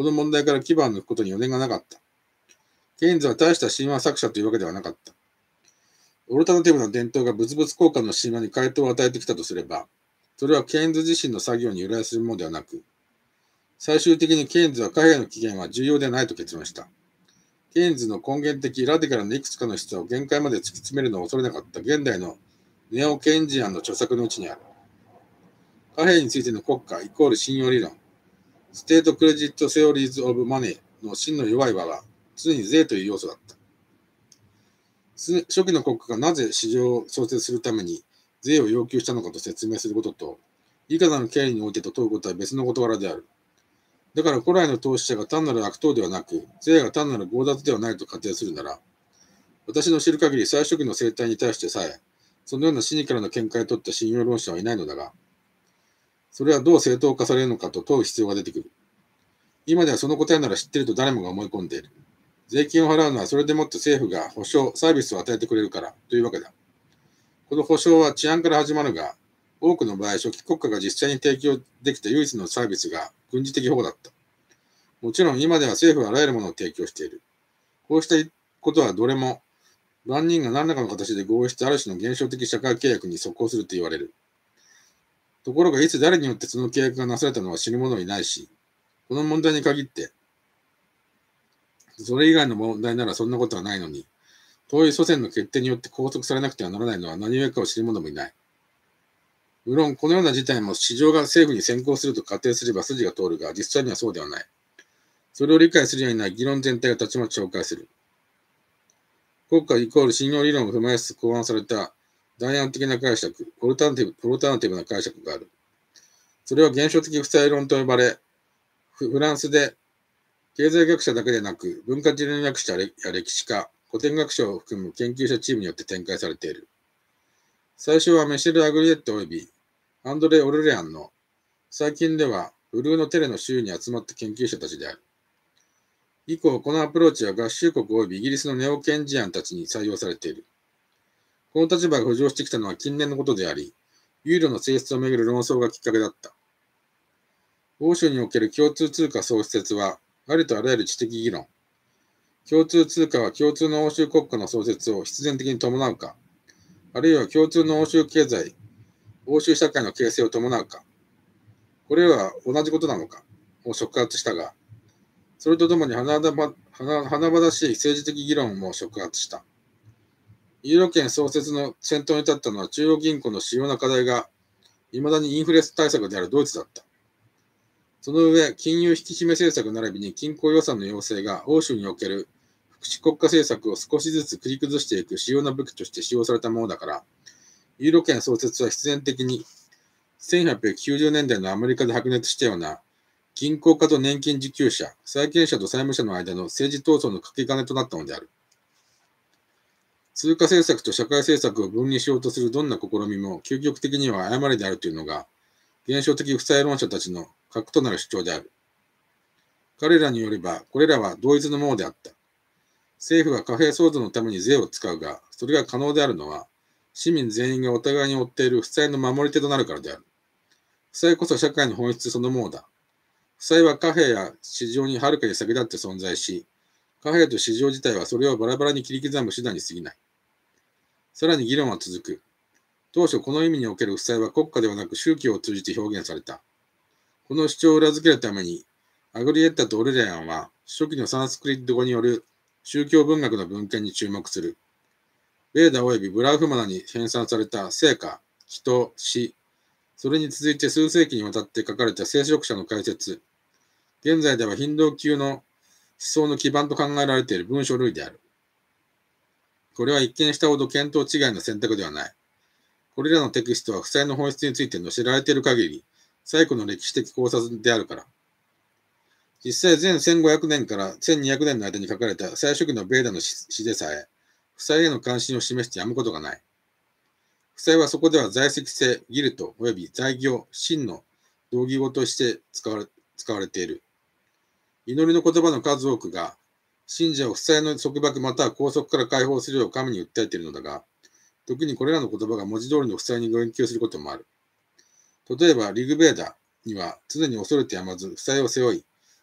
Speaker 1: この問題から牙を抜くことに余念がなかった。ケインズは大した神話作者というわけではなかった。オルタナティブな伝統が物々交換の神話に回答を与えてきたとすれば、それはケインズ自身の作業に由来するものではなく、最終的にケインズは貨幣の起源は重要ではないと結論した。ケインズの根源的ラディカルないくつかの質を限界まで突き詰めるのを恐れなかった現代のネオ・ケインジアンの著作のうちにある。貨幣についての国家イコール信用理論、ステートクレジットセオリーズ・オブ・マネーの真の弱い場は、常に税という要素だった。初期の国家がなぜ市場を創設するために税を要求したのかと説明することと、いかなる経緯においてと問うことは別の事柄である。だから古来の投資者が単なる悪党ではなく、税が単なる強奪ではないと仮定するなら、私の知る限り最初期の生態に対してさえ、そのようなシニカルな見解を取った信用論者はいないのだが、それはどう正当化されるのかと問う必要が出てくる。今ではその答えなら知っていると誰もが思い込んでいる。税金を払うのはそれでもって政府が保障、サービスを与えてくれるからというわけだ。この保障は治安から始まるが、多くの場合、初期国家が実際に提供できた唯一のサービスが軍事的保護だった。もちろん今では政府はあらゆるものを提供している。こうしたことはどれも、万人が何らかの形で合意してある種の現象的社会契約に即効すると言われる。ところが、いつ誰によってその契約がなされたのは知る者はいないし、この問題に限って、それ以外の問題ならそんなことはないのに、遠い祖先の決定によって拘束されなくてはならないのは何故かを知る者もいない。無論、このような事態も市場が政府に先行すると仮定すれば筋が通るが、実際にはそうではない。それを理解するようになり、議論全体がたちまち紹介する。国家イコール信用理論を踏まえつつ考案された大案的な解釈、オルタナティブ、オルタナティブな解釈がある。それは現象的負債論と呼ばれ、フランスで経済学者だけでなく、文化人類学者や歴史家、古典学者を含む研究者チームによって展開されている。最初はメシェル・アグリエット及びアンドレ・オルレアンの、最近ではブルーノ・テレの周囲に集まった研究者たちである。以降、このアプローチは合衆国及びイギリスのネオ・ケンジアンたちに採用されている。この立場が浮上してきたのは近年のことであり、ユーロの性質をめぐる論争がきっかけだった。欧州における共通通貨創設説は、ありとあらゆる知的議論。共通通貨は共通の欧州国家の創設を必然的に伴うか、あるいは共通の欧州経済、欧州社会の形成を伴うか、これらは同じことなのかを触発したが、それとともに華々々しい政治的議論も触発した。ユーロ圏創設の先頭に立ったのは中央銀行の主要な課題が、未だにインフレ対策であるドイツだった。その上、金融引き締め政策並びに均衡予算の要請が欧州における福祉国家政策を少しずつ繰り崩していく主要な武器として使用されたものだから、ユーロ圏創設は必然的にせんはっぴゃくきゅうじゅうねんだいのアメリカで白熱したような銀行家と年金受給者、債権者と債務者の間の政治闘争のかけ金となったのである。通貨政策と社会政策を分離しようとするどんな試みも究極的には誤りであるというのが、現象的負債論者たちの核となる主張である。彼らによれば、これらは同一のものであった。政府は貨幣創造のために税を使うが、それが可能であるのは、市民全員がお互いに負っている負債の守り手となるからである。負債こそ社会の本質そのものだ。負債は貨幣や市場にはるかに先立って存在し、貨幣と市場自体はそれをバラバラに切り刻む手段に過ぎない。さらに議論は続く。当初この意味における負債は国家ではなく宗教を通じて表現された。この主張を裏付けるために、アグリエッタとオルレアンは初期のサンスクリット語による宗教文学の文献に注目する。ベーダ及びブラウフマナに編纂された聖歌、祈祷、詩、それに続いて数世紀にわたって書かれた聖職者の解説、現在ではヒンドー級の思想の基盤と考えられている文書類である。これは一見したほど見当違いの選択ではない。これらのテキストは負債の本質について載せられている限り、最古の歴史的考察であるから。実際、前せんごひゃくねんからせんにひゃくねんの間に書かれた最初期のベーダの詩でさえ、負債への関心を示してやむことがない。負債はそこでは在籍性、ギルト及び在業、真の同義語として使われ、使われている。祈りの言葉の数多くが、信者を負債の束縛または拘束から解放するよう神に訴えているのだが、時にこれらの言葉が文字通りの負債に言及することもある。例えば、リグベーダには常に恐れてやまず負債を背負い、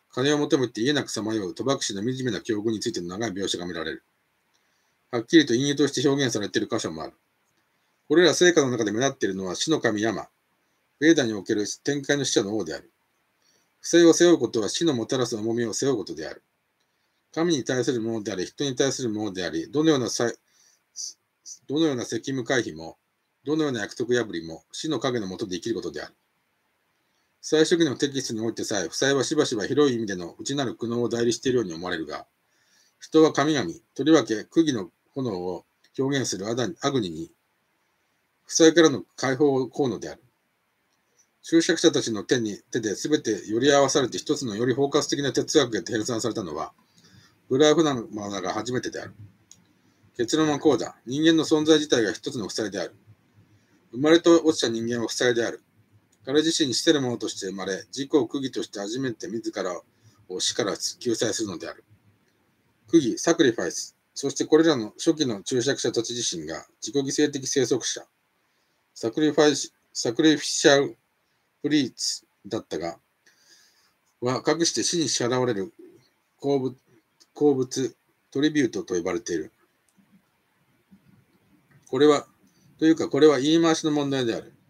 Speaker 1: 金を求めて家なくさまよう賭博師の惨めな境遇についての長い描写が見られる。はっきりと隠喩として表現されている箇所もある。これら聖歌の中で目立っているのは死の神ヤマ、ベーダにおける天界の使者の王である。負債を背負うことは死のもたらす重みを背負うことである。神に対するものであり、人に対するものであり、どのようなさどのような責務回避も、どのような約束破りも、死の影の下で生きることである。負債主義のテキストにおいてさえ、負債はしばしば広い意味での内なる苦悩を代理しているように思われるが、人は神々、とりわけ釘の炎を表現するアグニに、負債からの解放を請うのである。注釈者たちの手に手で全てより合わされて一つのより包括的な哲学へと編纂されたのは、ブラーフナマナが初めてである。結論はこうだ。人間の存在自体が一つの負債である。生まれと落ちた人間は負債である。彼自身に死せるものとして生まれ、自己を釘として初めて自らを死から救済するのである。釘、サクリファイス、そしてこれらの初期の注釈者たち自身が自己犠牲的生息者、サクリファイス、サクリフィシャルプリーツだったが、は隠して死に支払われる鉱物、鉱物トリビュートと呼ばれている。これは、というかこれは言い回しの問題である。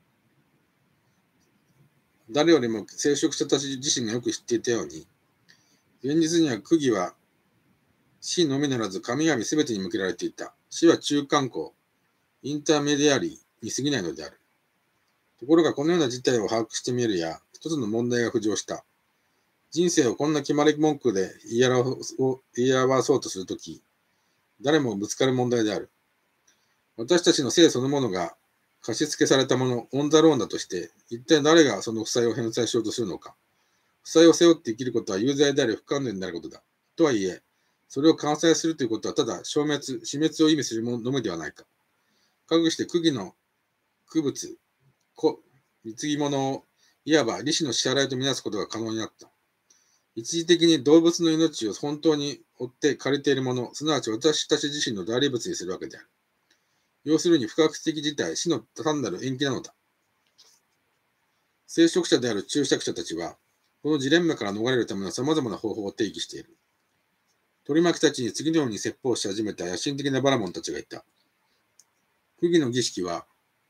Speaker 1: 誰よりも聖職者たち自身がよく知っていたように、現実には釘は死のみならず神々すべてに向けられていた。死は中間項、インターメディアリーに過ぎないのである。ところがこのような事態を把握してみるや、一つの問題が浮上した。人生をこんな決まり文句で言い表そうとするとき、誰もぶつかる問題である。私たちの生そのものが貸し付けされたもの、オンザローンだとして、一体誰がその負債を返済しようとするのか。負債を背負って生きることは有罪であり不可能になることだ。とはいえ、それを完済するということはただ消滅、死滅を意味するものみではないか。かくして釘の区物、貢ぎ物をいわば利子の支払いとみなすことが可能になった。一時的に動物の命を本当に追って借りているもの、すなわち私たち自身の代理物にするわけである。要するに不確実的事態、死の単なる延期なのだ。聖職者である注釈者たちは、このジレンマから逃れるための様々な方法を提起している。取り巻きたちに次のように説法し始めた野心的なバラモンたちがいた。釘の儀式は、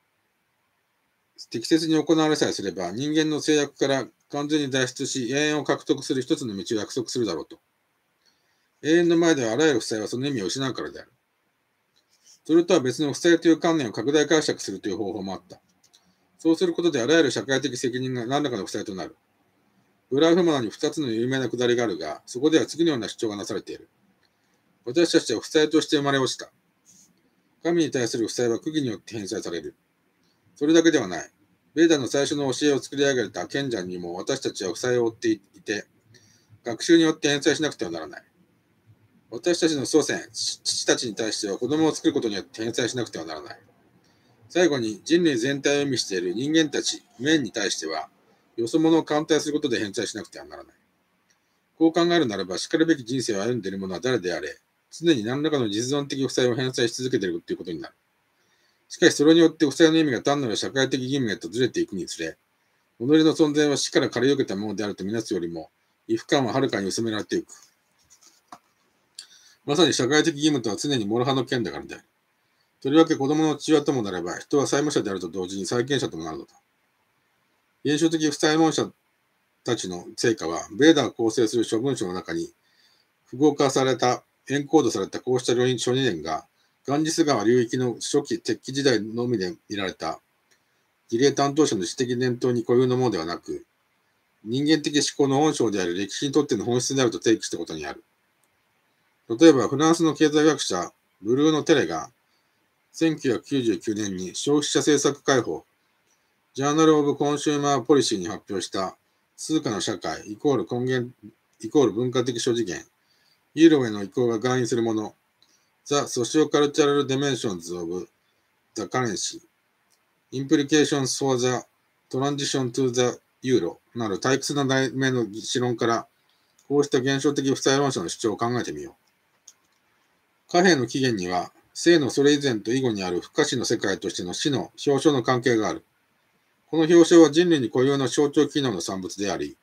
Speaker 1: 適切に行われさえすれば、人間の制約から完全に脱出し、永遠を獲得する一つの道を約束するだろうと。永遠の前ではあらゆる負債はその意味を失うからである。それとは別の負債という観念を拡大解釈するという方法もあった。そうすることであらゆる社会的責任が何らかの負債となる。ブラーフマナにふたつの有名なくだりがあるが、そこでは次のような主張がなされている。私たちは負債として生まれ落ちた。神に対する負債は釘によって返済される。それだけではない。ベーダの最初の教えを作り上げた賢者にも私たちは負債を負っていて、学習によって返済しなくてはならない。私たちの祖先、父たちに対しては子供を作ることによって返済しなくてはならない。最後に人類全体を意味している人間たち、面に対しては、よそ者を歓待することで返済しなくてはならない。こう考えるならば、しかるべき人生を歩んでいる者は誰であれ、常に何らかの実存的負債を返済し続けているということになる。しかしそれによって負債の意味が単なる社会的義務へとずれていくにつれ、己の存在は死から借り受けたものであるとみなすよりも、畏怖感ははるかに薄められていく。まさに社会的義務とは常に諸刃の剣だからである。とりわけ子供の父親ともなれば、人は債務者であると同時に債権者ともなるのだ。現象的不債務者たちの成果は、ベーダーを構成する諸文書の中に、符号化された、エンコードされたこうした諸理念が、ガンジス川流域の初期鉄器時代のみで見られた、儀礼担当者の知的伝統に固有のものではなく、人間的思考の本性である歴史にとっての本質であると提起したことにある。例えば、フランスの経済学者、ブルーノ・テレが、せんきゅうひゃくきゅうじゅうきゅうねんに消費者政策解放、ジャーナル・オブ・コンシューマー・ポリシーに発表した通貨の社会イコール根源イコール文化的諸次元、ユーロへの移行が含意するもの、The Socio-Cultural Dimensions of the Currency, Implications for the Transition to the Euro など退屈な題名の議論から、こうした現象的不採論者の主張を考えてみよう。貨幣の起源には、生のそれ以前と以後にある不可視の世界としての死の表彰の関係がある。この表彰は人類に固有の象徴機能の産物であり、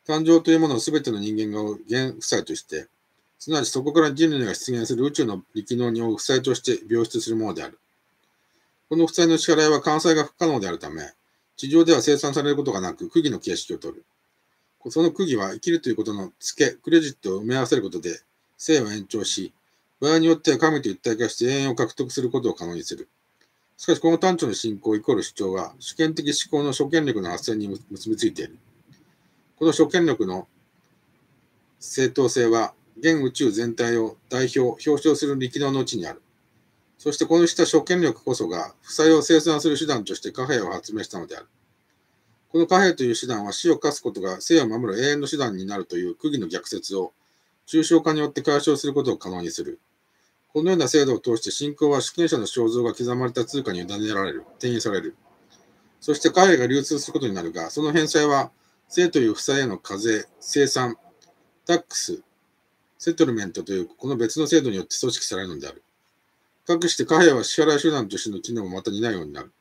Speaker 1: 誕生というものをすべての人間が負う現負債として、すなわちそこから人類が出現する宇宙の力能に負う負債として描出するものである。この負債の支払いは完済が不可能であるため、地上では生産されることがなく、区議の形式をとる。その区議は生きるということの付け、クレジットを埋め合わせることで、生を延長し、場合によっては神と一体化して永遠を獲得することを可能にする。しかし、この単調の信仰イコール主張は、主権的思考の諸権力の発生に結びついている。この諸権力の正当性は、現宇宙全体を代表、表彰する力量のうちにある。そしてこのした諸権力こそが、負債を生産する手段として貨幣を発明したのである。この貨幣という手段は死を課すことが生を守る永遠の手段になるという区議の逆説を抽象化によって解消することを可能にする。このような制度を通して信仰は主権者の肖像が刻まれた通貨に委ねられる、転移される。そして貨幣が流通することになるが、その返済は生という負債への課税、生産、タックス、セトルメントというこの別の制度によって組織されるのである。かくして貨幣は支払い手段としての機能をまた担うようになる。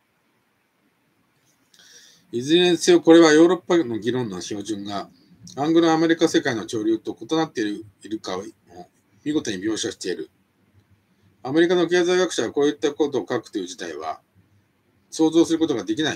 Speaker 1: いずれにせよこれはヨーロッパの議論の標準がアングロアメリカ世界の潮流と異なっているかを見事に描写している。アメリカの経済学者はこういったことを書くという事態は想像することができない。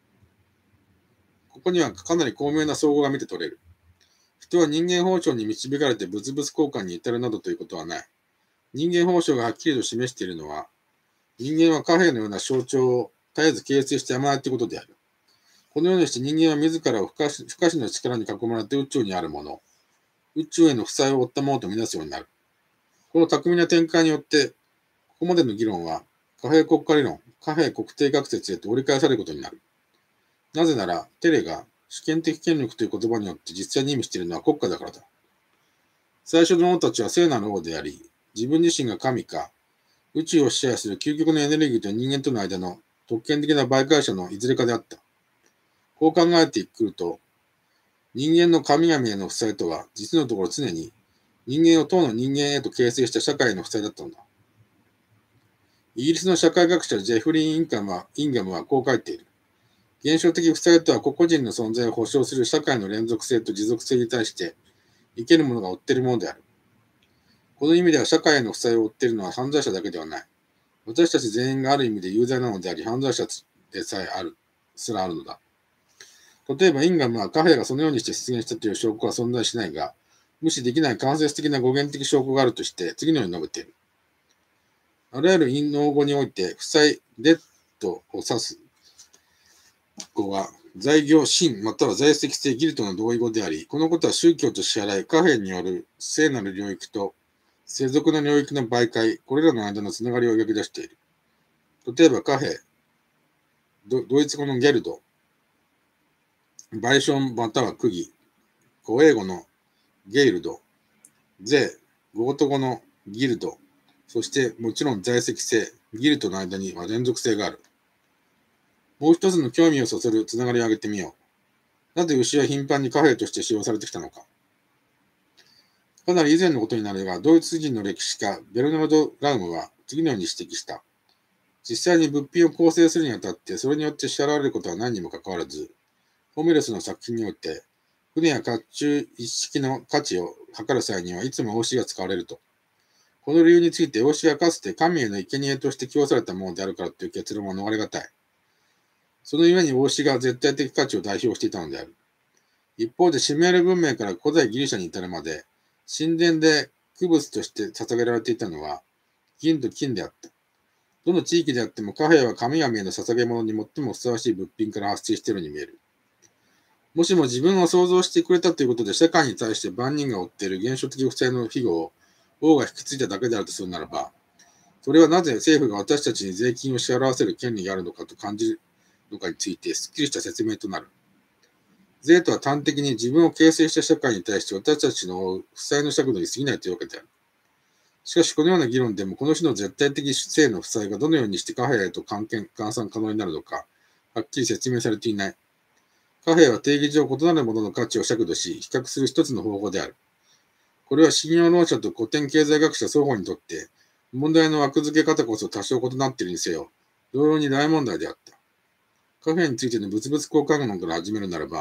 Speaker 1: ここにはかなり巧妙な相互が見て取れる。人は人間法章に導かれて物々交換に至るなどということはない。人間法章がはっきりと示しているのは、人間は貨幣のような象徴を絶えず形成してやまないということである。このようにして人間は自らを不可視の力に囲まれて宇宙にあるもの、宇宙への負債を負ったものとみなすようになる。この巧みな展開によって、ここまでの議論は貨幣国家理論、貨幣国定学説へと折り返されることになる。なぜなら、テレが主権的権力という言葉によって実際に意味しているのは国家だからだ。最初の王たちは聖なる王であり、自分自身が神か、宇宙を支配する究極のエネルギーと人間との間の特権的な媒介者のいずれかであった。こう考えてくると、人間の神々への負債とは、実のところ常に人間を当の人間へと形成した社会への負債だったのだ。イギリスの社会学者ジェフリー・インガムはインガムはこう書いている。現象的負債とは個々人の存在を保障する社会の連続性と持続性に対して生ける者が負っているものである。この意味では社会への負債を負っているのは犯罪者だけではない。私たち全員がある意味で有罪なのであり、犯罪者でさえある、すらあるのだ。例えば、インガムは貨幣がそのようにして出現したという証拠は存在しないが、無視できない間接的な語源的証拠があるとして、次のように述べている。あらゆる陰謀語において、負債、デッドを指す語は、在業、真、または在籍性、ギルトの同意語であり、このことは宗教と支払い、貨幣による聖なる領域と世俗の領域の媒介、これらの間のつながりを描き出している。例えば貨幣、ドドイツ語のゲルド、賠償または区議、語英語のゲイルド、税、ゴート語のギルド、そしてもちろん在籍性、ギルトの間には連続性がある。もう一つの興味をそそるつながりを挙げてみよう。なぜ牛は頻繁に貨幣として使用されてきたのか。かなり以前のことになるが、ドイツ人の歴史家ベルナルド・ラウムは次のように指摘した。実際に物品を構成するにあたって、それによって支払われることは何にもかかわらず、ホメロスの作品において、船や甲冑一式の価値を測る際にはいつも王子が使われると。この理由について、王子はかつて神への生贄として供されたものであるからという結論は逃れがたい。そのゆえに王子が絶対的価値を代表していたのである。一方で、シュメール文明から古代ギリシャに至るまで、神殿で供物として捧げられていたのは、銀と金であった。どの地域であっても貨幣は神々への捧げ物に最もふさわしい物品から発生しているように見える。もしも自分を創造してくれたということで社会に対して万人が負っている現象的負債の庇護を王が引き継いだだけであるとするならば、それはなぜ政府が私たちに税金を支払わせる権利があるのかと感じるのかについてすっきりした説明となる。税とは端的に自分を形成した社会に対して私たちの負う負債の尺度に過ぎないというわけである。しかし、このような議論でも、この種の絶対的性の負債がどのようにして貨幣へと換算換算可能になるのか、はっきり説明されていない。貨幣は定義上異なるものの価値を尺度し、比較する一つの方法である。これは信用論者と古典経済学者双方にとって、問題の枠付け方こそ多少異なっているにせよ、同様に大問題であった。貨幣についての物々交換論から始めるならば、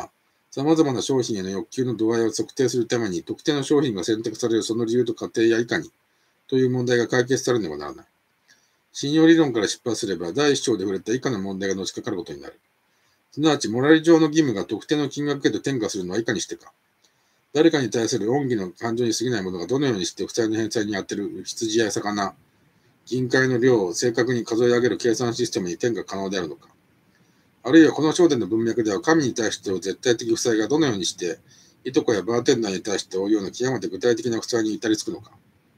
Speaker 1: 様々な商品への欲求の度合いを測定するために、特定の商品が選択されるその理由と過程や以下に、という問題が解決されるねばならない。信用理論から出発すれば、第一章で触れた以下の問題がのしかかることになる。すなわち、モラル上の義務が特定の金額へと転嫁するのは以下にしてか。誰かに対する恩義の感情に過ぎないものがどのようにして負債の返済に充てる羊や魚、銀塊の量を正確に数え上げる計算システムに転嫁可能であるのか。あるいはこの焦点の文脈では、神に対しての絶対的負債がどのようにして、いとこやバーテンダーに対して負うような極めて具体的な負債に至りつくのか。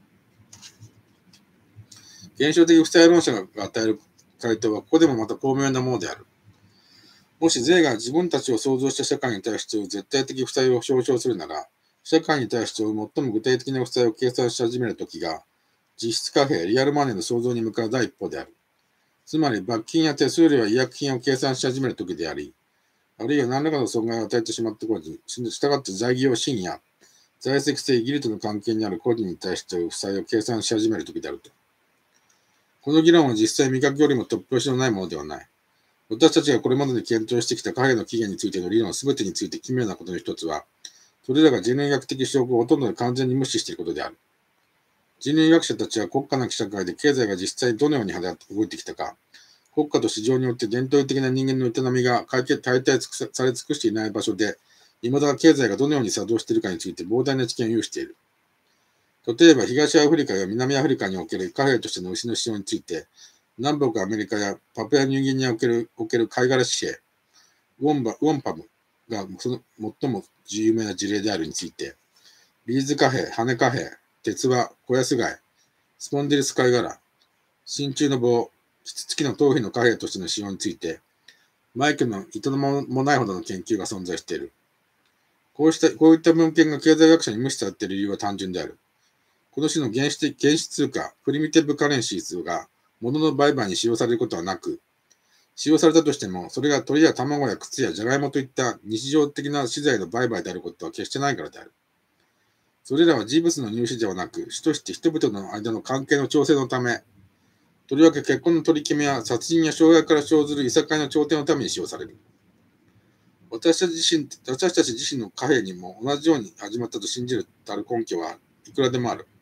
Speaker 1: 現象的負債論者が与える回答は、ここでもまた巧妙なものである。もし税が自分たちを創造した社会に対して絶対的負債を証明するなら、社会に対して最も具体的な負債を計算し始めるときが、実質貨幣、リアルマネーの創造に向かう第一歩である。つまり、罰金や手数料や違約金を計算し始めるときであり、あるいは何らかの損害を与えてしまったことに、従って在業審や在籍性、義理との関係にある個人に対して負債を計算し始めるときであると。この議論は実際味覚よりも突拍子のないものではない。私たちがこれまでに検討してきた貨幣の起源についての理論すべてについて奇妙なことの一つは、それらが人類学的証拠をほとんど完全に無視していることである。人類学者たちは国家なき社会で経済が実際にどのように動いてきたか、国家と市場によって伝統的な人間の営みが解体され尽くしていない場所で、未だ経済がどのように作動しているかについて膨大な知見を有している。例えば、東アフリカや南アフリカにおける貨幣としての牛の使用について、南北アメリカやパプアニューギニアにおけるおける貝殻紙幣、ウォンバウォンパムがその最も有名な事例であるについて、ビーズ貨幣、羽貨幣、鉄輪、小安貝、スポンディルス貝殻、真鍮の棒、キツツキの頭皮の貨幣としての使用について、マイケルのいとももないほどの研究が存在している。こうした、こういった文献が経済学者に無視されている理由は単純である。この種の原始的、原始通貨、プリミティブカレンシーズが物の売買に使用されることはなく、使用されたとしても、それが鳥や卵や靴やジャガイモといった日常的な資材の売買であることは決してないからである。それらは事物の入手ではなく、主として人々の間の関係の調整のため、とりわけ結婚の取り決めや殺人や障害から生ずるいさかいの調停のために使用される。私たち自身、私たち自身の貨幣にも同じように始まったと信じるたる根拠はいくらでもある。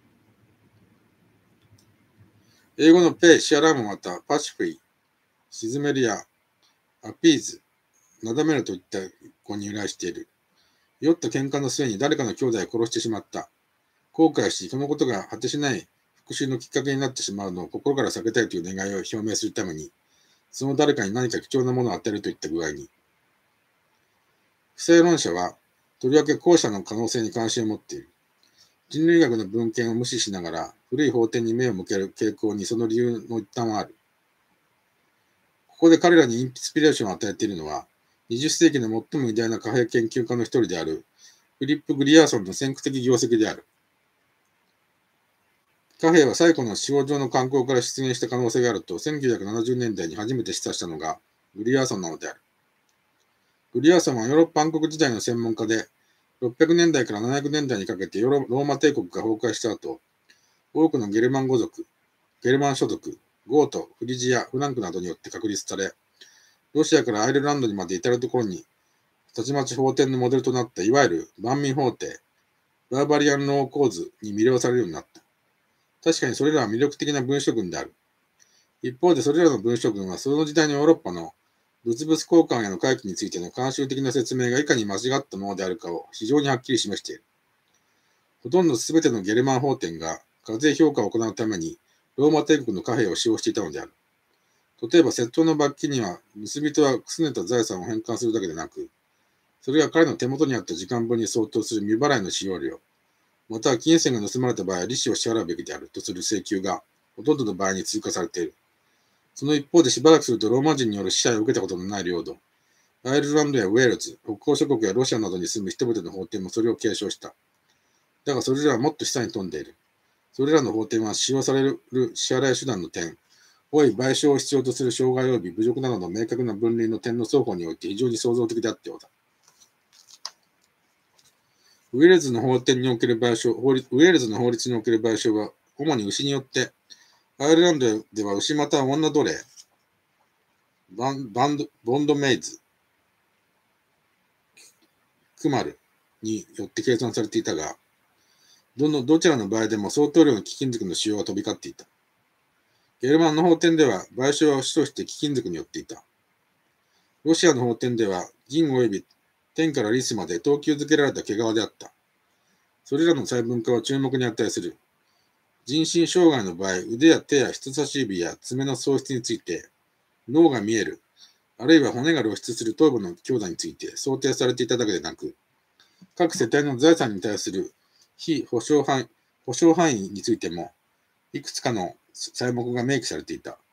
Speaker 1: 英語のペイ、シアラーもまた、パシフィー、沈めるや、アピーズ、なだめるといった語に由来している。酔った喧嘩の末に誰かの兄弟を殺してしまった。後悔し、このことが果てしない復讐のきっかけになってしまうのを心から避けたいという願いを表明するために、その誰かに何か貴重なものを与えるといった具合に。不正論者は、とりわけ後者の可能性に関心を持っている。人類学の文献を無視しながら、古い法典に目を向ける傾向にその理由の一端はある。ここで彼らにインスピレーションを与えているのは、にじゅっ世紀の最も偉大な貨幣研究家の一人である、フィリップ・グリアーソンの先駆的業績である。貨幣は最古の使用上の観光から出現した可能性があると、せんきゅうひゃくななじゅうねんだいに初めて示唆したのがグリアーソンなのである。グリアーソンはヨーロッパ暗黒時代の専門家で、ろっぴゃくねんだいからななひゃくねんだいにかけてヨーロローマ帝国が崩壊した後、多くのゲルマン語族、ゲルマン諸族、ゴート、フリジア、フランクなどによって確立され、ロシアからアイルランドにまで至るところに、たちまち法典のモデルとなったいわゆる万民法廷、バーバリアンロー構図に魅了されるようになった。確かにそれらは魅力的な文書群である。一方でそれらの文書群はその時代のヨーロッパの物々交換への回帰についての慣習的な説明がいかに間違ったものであるかを非常にはっきり示している。ほとんどすべてのゲルマン法典が課税評価を行うためにローマ帝国の貨幣を使用していたのである。例えば窃盗の罰金には盗人はくすねた財産を返還するだけでなく、それが彼の手元にあった時間分に相当する未払いの使用料、または金銭が盗まれた場合は利子を支払うべきであるとする請求がほとんどの場合に追加されている。その一方でしばらくするとローマ人による支配を受けたことのない領土、アイルランドやウェールズ、北欧諸国やロシアなどに住む人々の法典もそれを継承した。だがそれらはもっと下に富んでいる。それらの法典は使用される支払い手段の点、おい賠償を必要とする障害及び侮辱などの明確な分類の点の双方において非常に創造的であったようだ。ウェールズの法典における賠償、法律ウェールズの法律における賠償は、主に牛によって、アイルランドでは牛または女奴隷、バンバンドボンドメイズ、 クマルによって計算されていたが、どのどちらの場合でも相当量の貴金属の使用が飛び交っていた。ゲルマンの法典では賠償は主として貴金属によっていた。ロシアの法典では銀及び天からリスまで等級付けられた毛皮であった。それらの細分化は注目に値する。人身障害の場合、腕や手や人差し指や爪の喪失について、脳が見える、あるいは骨が露出する頭部の強打について想定されていただけでなく、各世帯の財産に対する非保証範囲保証範囲についても、いくつかの細目が明記されていた。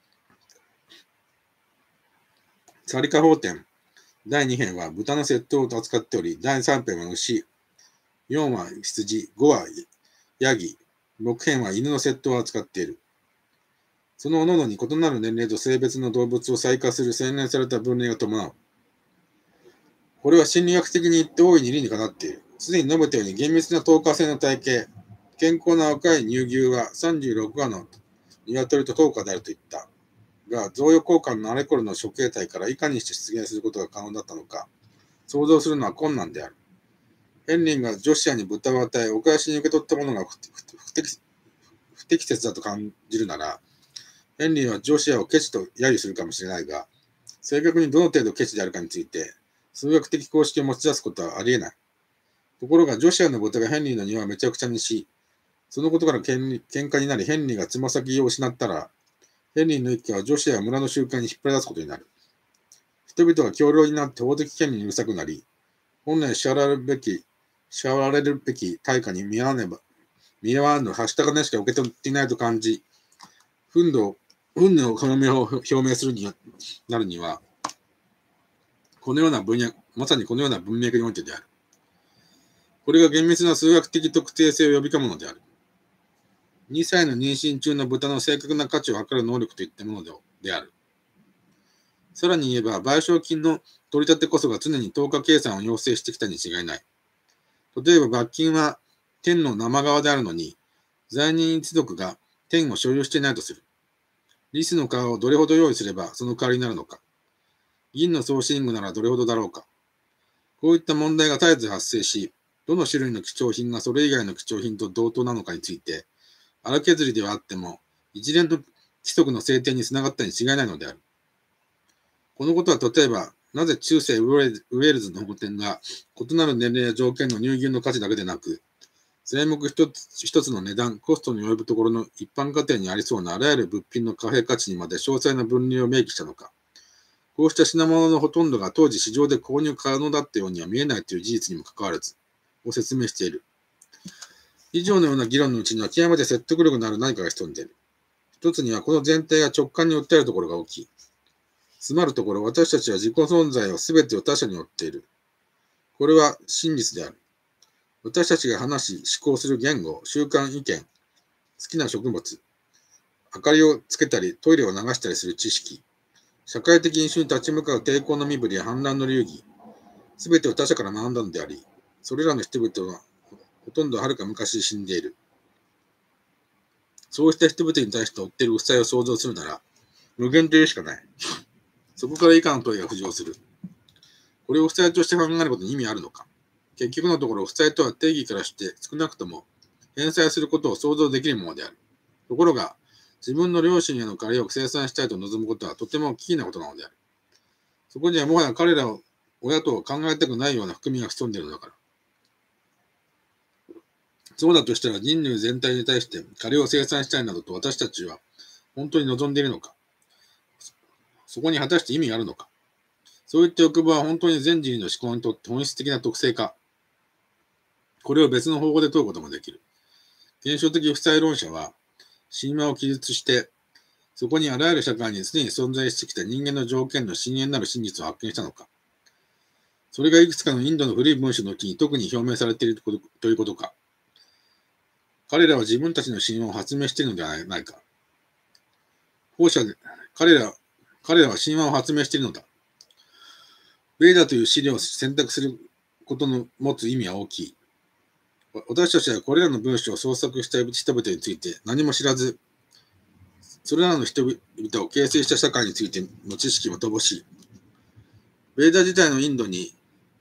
Speaker 1: サリカ法典だいに編は豚の窃盗を扱っており、だいさん編は牛、よんは羊、ごはヤギ、ろく編は犬の窃盗を扱っている。その各々に異なる年齢と性別の動物を細化する洗練された分類が伴う。これは心理学的に言って大いに理にかなっている。すでに述べたように厳密な透過性の体系、健康な若い乳牛はさんじゅうろく羽の鶏と等価であると言った。が、贈与交換のあれこれの諸形態からいかにして出現することが可能だったのか、想像するのは困難である。ヘンリーがジョシアに豚を与え、お返しに受け取ったものが不適不適切だと感じるなら、ヘンリーはジョシアをケチと揶揄するかもしれないが、正確にどの程度ケチであるかについて、数学的公式を持ち出すことはありえない。ところが、ジョシアの豚がヘンリーの庭をめちゃくちゃにし、そのことからけん喧嘩になり、ヘンリーがつま先を失ったら、ヘンリーの一家はジョシアを村の集会に引っ張り出すことになる。人々は強労になって法的権利にうるさくなり、本来支払われるべき、支払われるべき対価に見合わねば、見合わぬはした金しか受け取っていないと感じ、憤怒運命を表明表明するになるには、このような分野、まさにこのような文脈においてである。これが厳密な数学的特定性を呼び込むのである。にさいの妊娠中の豚の正確な価値を測る能力といったものである。さらに言えば、賠償金の取り立てこそが常に等価計算を要請してきたに違いない。例えば、罰金は天の生側であるのに、罪人一族が天を所有していないとする。リスの皮をどれほど用意すればその代わりになるのか。銀の送信具ならどれほどだろうか。こういった問題が絶えず発生し、どの種類の貴重品がそれ以外の貴重品と同等なのかについて、荒削りではあっても、一連の規則の制定につながったに違いないのである。このことは例えば、なぜ中世ウェールズの法典が異なる年齢や条件の乳牛の価値だけでなく、材木一つ一つの値段、コストに及ぶところの一般家庭にありそうなあらゆる物品の貨幣価値にまで詳細な分類を明記したのか。こうした品物のほとんどが当時市場で購入可能だったようには見えないという事実にもかかわらず、を説明している。以上のような議論のうちには極めて説得力のある何かが潜んでいる。一つにはこの前提が直感に訴えるところが大きい。つまるところ、私たちは自己存在を全てを他者に負っている。これは真実である。私たちが話し、思考する言語、習慣、意見、好きな食物、明かりをつけたり、トイレを流したりする知識、社会的因習に立ち向かう抵抗の身振りや反乱の流儀、すべてを他者から学んだのであり、それらの人々はほとんどはるか昔に死んでいる。そうした人々に対して負っている負債を想像するなら、無限というしかない。そこから以下の問いが浮上する。これを負債として考えることに意味あるのか。結局のところ、負債とは定義からして少なくとも返済することを想像できるものである。ところが、自分の両親への借りを清算したいと望むことはとても危険なことなのである。そこにはもはや彼らを親と考えたくないような含みが潜んでいるのだから。そうだとしたら人類全体に対して借りを清算したいなどと私たちは本当に望んでいるのか。そこに果たして意味があるのか。そういった欲望は本当に全人類の思考にとって本質的な特性か。これを別の方法で問うこともできる。現象的負債論者は、神話を記述して、そこにあらゆる社会に常に存在してきた人間の条件の深淵なる真実を発見したのか。それがいくつかのインドの古い文書のうちに特に表明されているということか。彼らは自分たちの神話を発明しているのではないか。後者で、彼ら、彼らは神話を発明しているのだ。ベーダという資料を選択することの持つ意味は大きい。私たちはこれらの文章を創作した人々について何も知らず、それらの人々を形成した社会についての知識も乏しい。ベーダ時代のインドに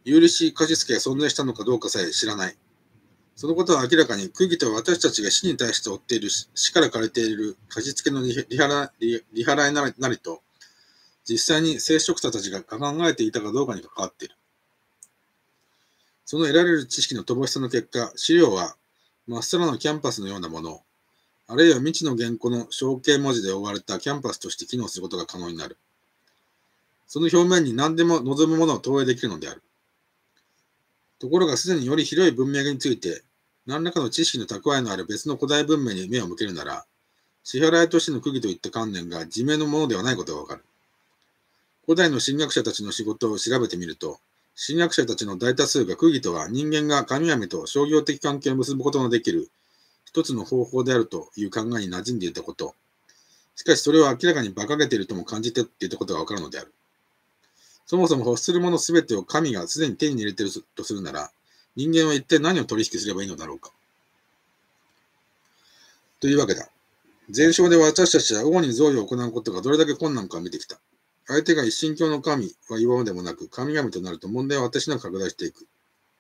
Speaker 1: 有利子貸付が存在したのかどうかさえ知らない。そのことは明らかに、区議とは私たちが死に対して負っている死から借りている貸付の利払い利払いなりなりと、実際に聖職者たちが考えていたかどうかに関わっている。その得られる知識の乏しさの結果、資料はまっさらのキャンパスのようなもの、あるいは未知の言語の象形文字で覆われたキャンパスとして機能することが可能になる。その表面に何でも望むものを投影できるのである。ところがすでにより広い文脈について、何らかの知識の蓄えのある別の古代文明に目を向けるなら、支払いとしての区議といった観念が自明のものではないことがわかる。古代の神学者たちの仕事を調べてみると、神学者たちの大多数が区議とは人間が神々と商業的関係を結ぶことのできる一つの方法であるという考えに馴染んでいたこと。しかしそれを明らかに馬鹿げているとも感じていたことがわかるのである。そもそも欲するものすべてを神がすでに手に入れているとするなら、人間は一体何を取引すればいいのだろうか。というわけだ。前章で私たちは王に贈与を行うことがどれだけ困難かを見てきた。相手が一神教の神は言わんでもなく、神々となると問題は私なく拡大していく。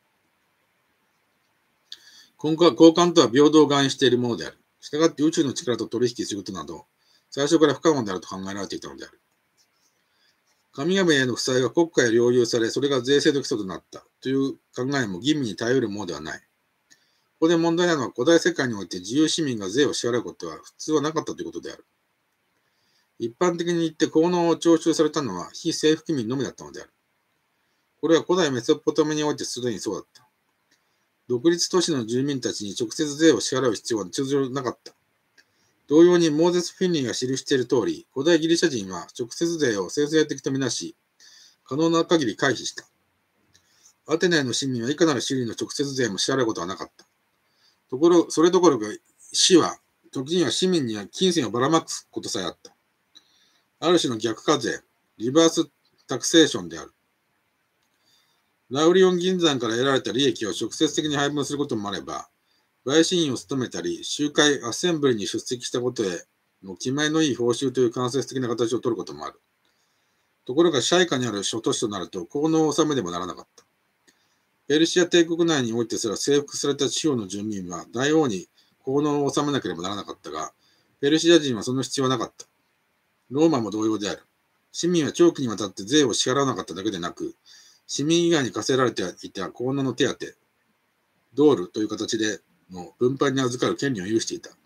Speaker 1: 交換とは平等を含意しているものである。したがって宇宙の力と取引することなど、最初から不可能であると考えられていたのである。神々への負債が国家へ領有され、それが税制の基礎となったという考えも吟味に頼るものではない。ここで問題なのは古代世界において自由市民が税を支払うことは普通はなかったということである。一般的に言って効能を徴収されたのは非征服民のみだったのである。これは古代メソポタミアにおいてすでにそうだった。独立都市の住民たちに直接税を支払う必要は通常なかった。同様にモーゼス・フィンリーが記している通り、古代ギリシャ人は直接税を生成的とみなし、可能な限り回避した。アテネの市民はいかなる種類の直接税も支払うことはなかった。ところ、それどころか市は、時には市民には金銭をばらまくことさえあった。ある種の逆課税、リバースタクセーションである。ラウリオン銀山から得られた利益を直接的に配分することもあれば、陪審員を務めたり、集会、アッセンブリに出席したことへの気前のいい報酬という間接的な形を取ることもある。ところが、支配下にある諸都市となると、効能を納めでもならなかった。ペルシア帝国内においてすら征服された地方の住民は大王に効能を納めなければならなかったが、ペルシア人はその必要はなかった。ローマも同様である。市民は長期にわたって税を支払わなかっただけでなく、市民以外に課せられていた効能の手当、ドールという形での分配に預かる権利を有していた。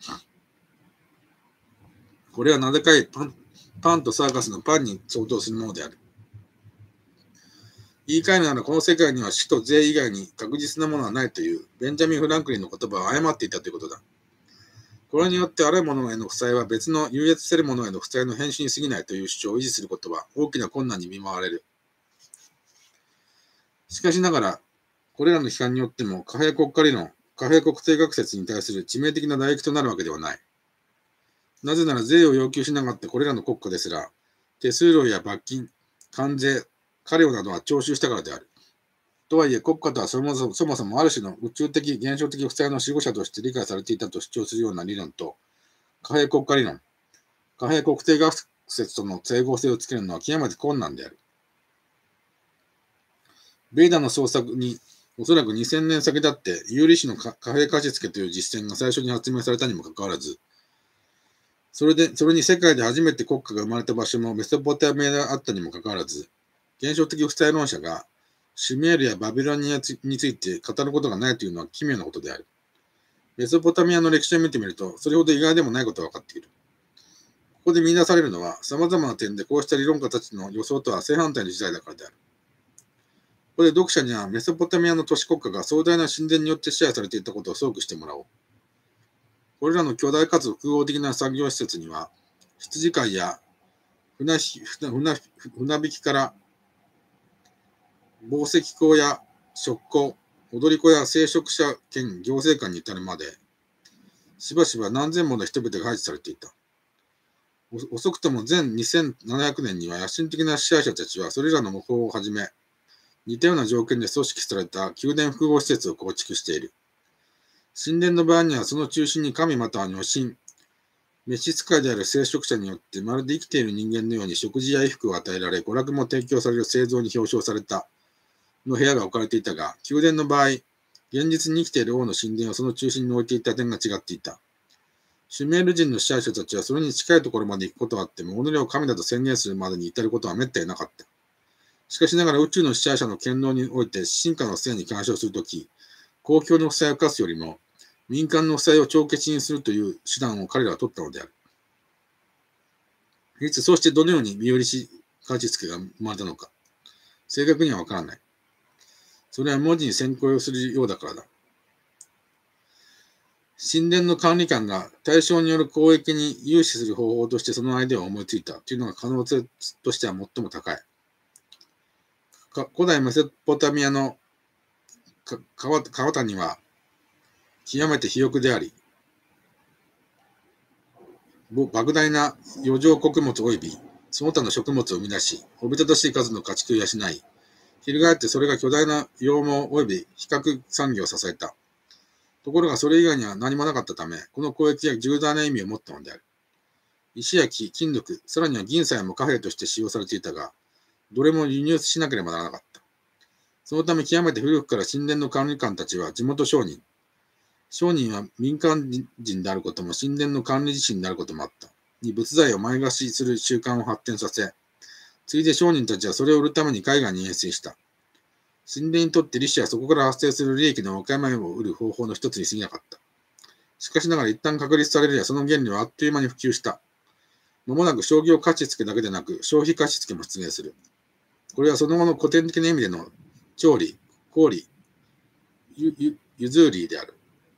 Speaker 1: これはなぜかいパン、パンとサーカスのパンに相当するものである。言い換えるならこの世界には死と税以外に確実なものはないというベンジャミン・フランクリンの言葉を誤っていたということだ。これによってあるものへの負債は別の優越せるものへの負債の変身に過ぎないという主張を維持することは大きな困難に見舞われる。しかしながら、これらの批判によっても貨幣国家理論、貨幣国定額説に対する致命的な打撃となるわけではない。なぜなら税を要求しなかったこれらの国家ですら、手数料や罰金、関税、過料などは徴収したからである。とはいえ、国家とはそもそもそもそもある種の宇宙的、現象的負債の守護者として理解されていたと主張するような理論と、貨幣国家理論、貨幣国定額説との整合性をつけるのは極めて困難である。ベイダの創作におそらくにせんねん先立って有利子の貨幣貸付という実践が最初に発明されたにもかかわらず、それで、それに世界で初めて国家が生まれた場所もメソポタミアであったにもかかわらず、現象的負債論者がシュメールやバビロニアについて語ることがないというのは奇妙なことである。メソポタミアの歴史を見てみると、それほど意外でもないことが分かっている。ここで見出されるのは、様々な点でこうした理論家たちの予想とは正反対の時代だからである。ここで読者にはメソポタミアの都市国家が壮大な神殿によって支配されていたことを想起してもらおう。これらの巨大かつ複合的な産業施設には、羊飼いや船船引きから紡績工や職工、踊り子や聖職者兼行政官に至るまで、しばしば何千もの人々が配置されていた。遅くとも前にせんななひゃくねんには野心的な支配者たちはそれらの模倣をはじめ、似たような条件で組織された宮殿複合施設を構築している。神殿の場合にはその中心に神または女神、召使いである聖職者によってまるで生きている人間のように食事や衣服を与えられ、娯楽も提供される製造に表彰されたの部屋が置かれていたが、宮殿の場合、現実に生きている王の神殿をその中心に置いていた点が違っていた。シュメール人の支配者たちはそれに近いところまで行くことはあっても、己を神だと宣言するまでに至ることは滅多になかった。しかしながら宇宙の支配者の権能において進化の性に干渉するとき、公共の負債を課すよりも、民間の負債を帳消しにするという手段を彼らは取ったのである。いつ、そしてどのように身寄りし価値付けが生まれたのか、正確にはわからない。それは文字に先行するようだからだ。神殿の管理官が対象による交易に融資する方法としてそのアイデアを思いついたというのが可能性としては最も高い。古代メソポタミアの川谷は極めて肥沃であり、莫大な余剰穀物及びその他の食物を生み出し、おびただしい数の家畜を養い、翻ってそれが巨大な羊毛及び比較産業を支えた。ところがそれ以外には何もなかったため、この交易は重大な意味を持ったのである。石や木、金属、さらには銀さえも貨幣として使用されていたが、どれも輸入しなければならなかった。そのため極めて古くから神殿の管理官たちは地元商人、商人は民間人であることも神殿の管理自身であることもあった。に仏材を前貸しする習慣を発展させ、ついで商人たちはそれを売るために海外に遠征した。神殿にとって利子はそこから発生する利益の分け前を売る方法の一つに過ぎなかった。しかしながら一旦確立されるやその原理はあっという間に普及した。まもなく商業貸付だけでなく消費貸付も出現する。これはその後の古典的な意味での調理、小利、譲りである。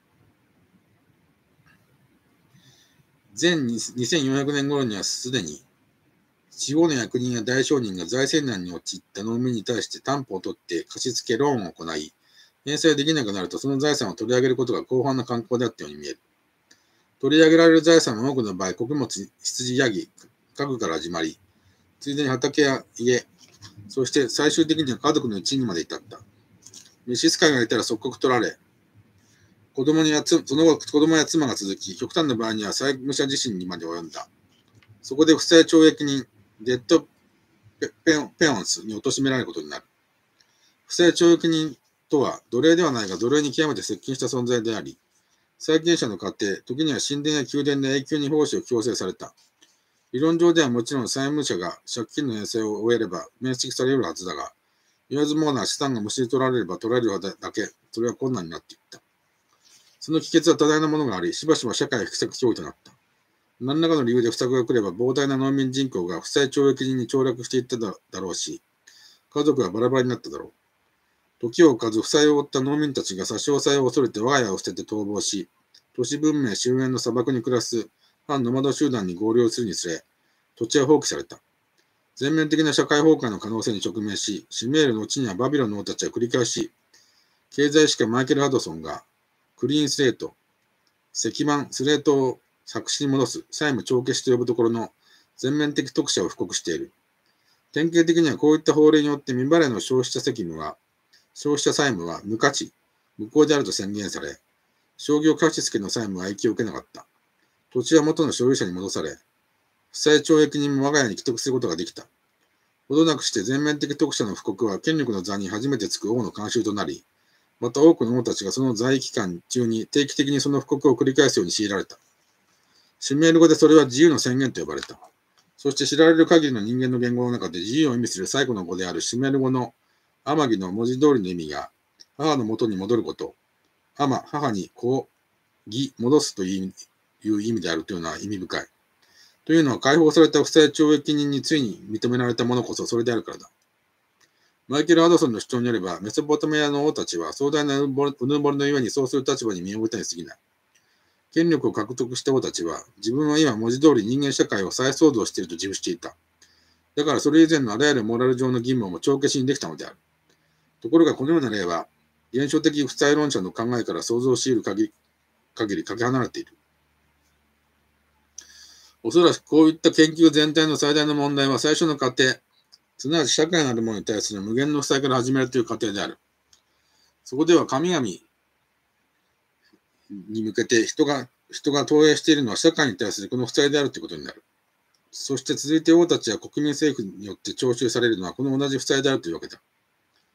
Speaker 1: 前にせんよんひゃくねん頃にはすでに地方の役人や大商人が財政難に陥った農民に対して担保を取って貸し付けローンを行い、返済できなくなるとその財産を取り上げることが広範な慣行であったように見える。取り上げられる財産は多くの場合、穀物、羊、ヤギ、家具から始まり、ついでに畑や家、そして最終的には家族の一員にまで至った。召使いがいたら即刻取られ、子供にやつその後、子供や妻が続き、極端な場合には債務者自身にまで及んだ。そこで負債懲役人、デッドペオンスに貶められることになる。負債懲役人とは奴隷ではないが奴隷に極めて接近した存在であり、債権者の家庭、時には神殿や宮殿で永久に奉仕を強制された。理論上ではもちろん債務者が借金の返済を終えれば免責されるはずだが、言わずもがな資産がむしり取られれば取られるだけ、それは困難になっていった。その帰結は多大なものがあり、しばしば社会不作脅威となった。何らかの理由で不作が来れば膨大な農民人口が負債懲役人に凋落していっただろうし、家族はバラバラになっただろう。時を置かず負債を負った農民たちが差し押さえを恐れて我が家を捨てて逃亡し、都市文明周辺の砂漠に暮らす反ノマド集団に合流するにつれ、土地は放棄された。全面的な社会崩壊の可能性に直面し、シュメールの地にはバビロンの王たちは繰り返し、経済史家マイケル・ハドソンが、クリーンスレート、石板、スレートを作詞に戻す債務帳消しと呼ぶところの全面的特赦を布告している。典型的にはこういった法令によって未払いの消費者責務は、消費者債務は無価値、無効であると宣言され、商業貸付の債務は影響を受けなかった。土地は元の所有者に戻され、負債懲役人も我が家に帰得することができた。ほどなくして全面的特赦の布告は権力の座に初めてつく王の慣習となり、また多くの王たちがその在位期間中に定期的にその布告を繰り返すように強いられた。シュメール語でそれは自由の宣言と呼ばれた。そして知られる限りの人間の言語の中で自由を意味する最後の語であるシュメール語のアマギの文字通りの意味が母の元に戻ること、アマ、母に子、義、戻すという意味であるというのは意味深い。というのは解放された負債懲役人についに認められたものこそそれであるからだ。マイケル・ハドソンの主張によれば、メソポタミアの王たちは壮大なうぬぼれのゆえにそうする立場に身を置いたに過ぎない。権力を獲得した王たちは、自分は今文字通り人間社会を再創造していると自負していた。だからそれ以前のあらゆるモラル上の義務も帳消しにできたのである。ところがこのような例は、現象的負債論者の考えから想像し得る限り、限りかけ離れている。おそらくこういった研究全体の最大の問題は最初の過程、すなわち社会なるものに対する無限の負債から始めるという過程である。そこでは神々に向けて人が、人が投影しているのは社会に対するこの負債であるということになる。そして続いて王たちや国民政府によって徴収されるのはこの同じ負債であるというわけだ。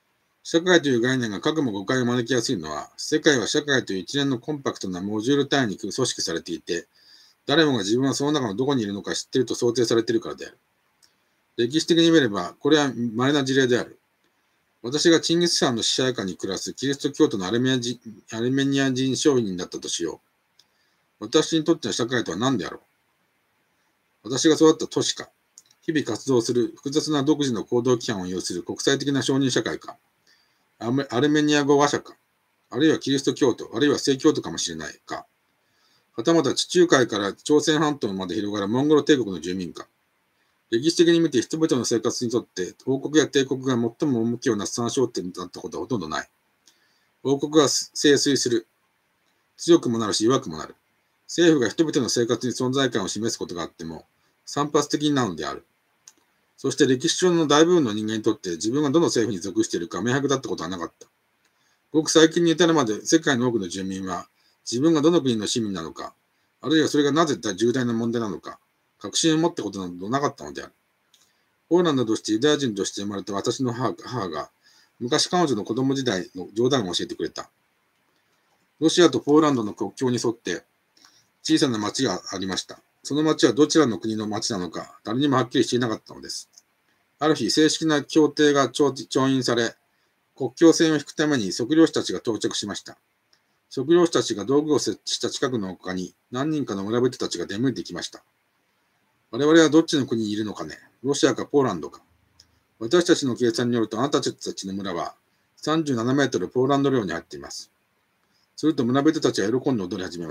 Speaker 1: 社会という概念が核も誤解を招きやすいのは、世界は社会という一連のコンパクトなモジュール単位に組織されていて、誰もが自分はその中のどこにいるのか知っていると想定されているからである。歴史的に見れば、これは稀な事例である。私がチンギス・ハンの支配下に暮らすキリスト教徒のアルメニア人アルメニア人商人だったとしよう。私にとっての社会とは何であろう。私が育った都市か、日々活動する複雑な独自の行動規範を有する国際的な承認社会か、アルメニア語話者か、あるいはキリスト教徒、あるいは正教徒かもしれないか、はたまた地中海から朝鮮半島まで広がるモンゴル帝国の住民か。歴史的に見て人々の生活にとって王国や帝国が最も重きをなす参照点だったことはほとんどない。王国が盛衰する。強くもなるし弱くもなる。政府が人々の生活に存在感を示すことがあっても散発的なのである。そして歴史上の大部分の人間にとって自分がどの政府に属しているか明白だったことはなかった。ごく最近に至るまで世界の多くの住民は自分がどの国の市民なのか、あるいはそれがなぜ重大な問題なのか、確信を持ったことなどなかったのである。ポーランドとしてユダヤ人として生まれた私の母母が、昔彼女の子供時代の冗談を教えてくれた。ロシアとポーランドの国境に沿って小さな町がありました。その町はどちらの国の町なのか、誰にもはっきりしていなかったのです。ある日、正式な協定が調印され、国境線を引くために測量士たちが到着しました。測量士たちが道具を設置した近くの丘に何人かの村人たちが出向いてきました。我々はどっちの国にいるのかね、ロシアかポーランドか。私たちの計算によるとあなたたちの村はさんじゅうななメートルポーランド領に入っています。すると村人たちは喜んで踊り始めます。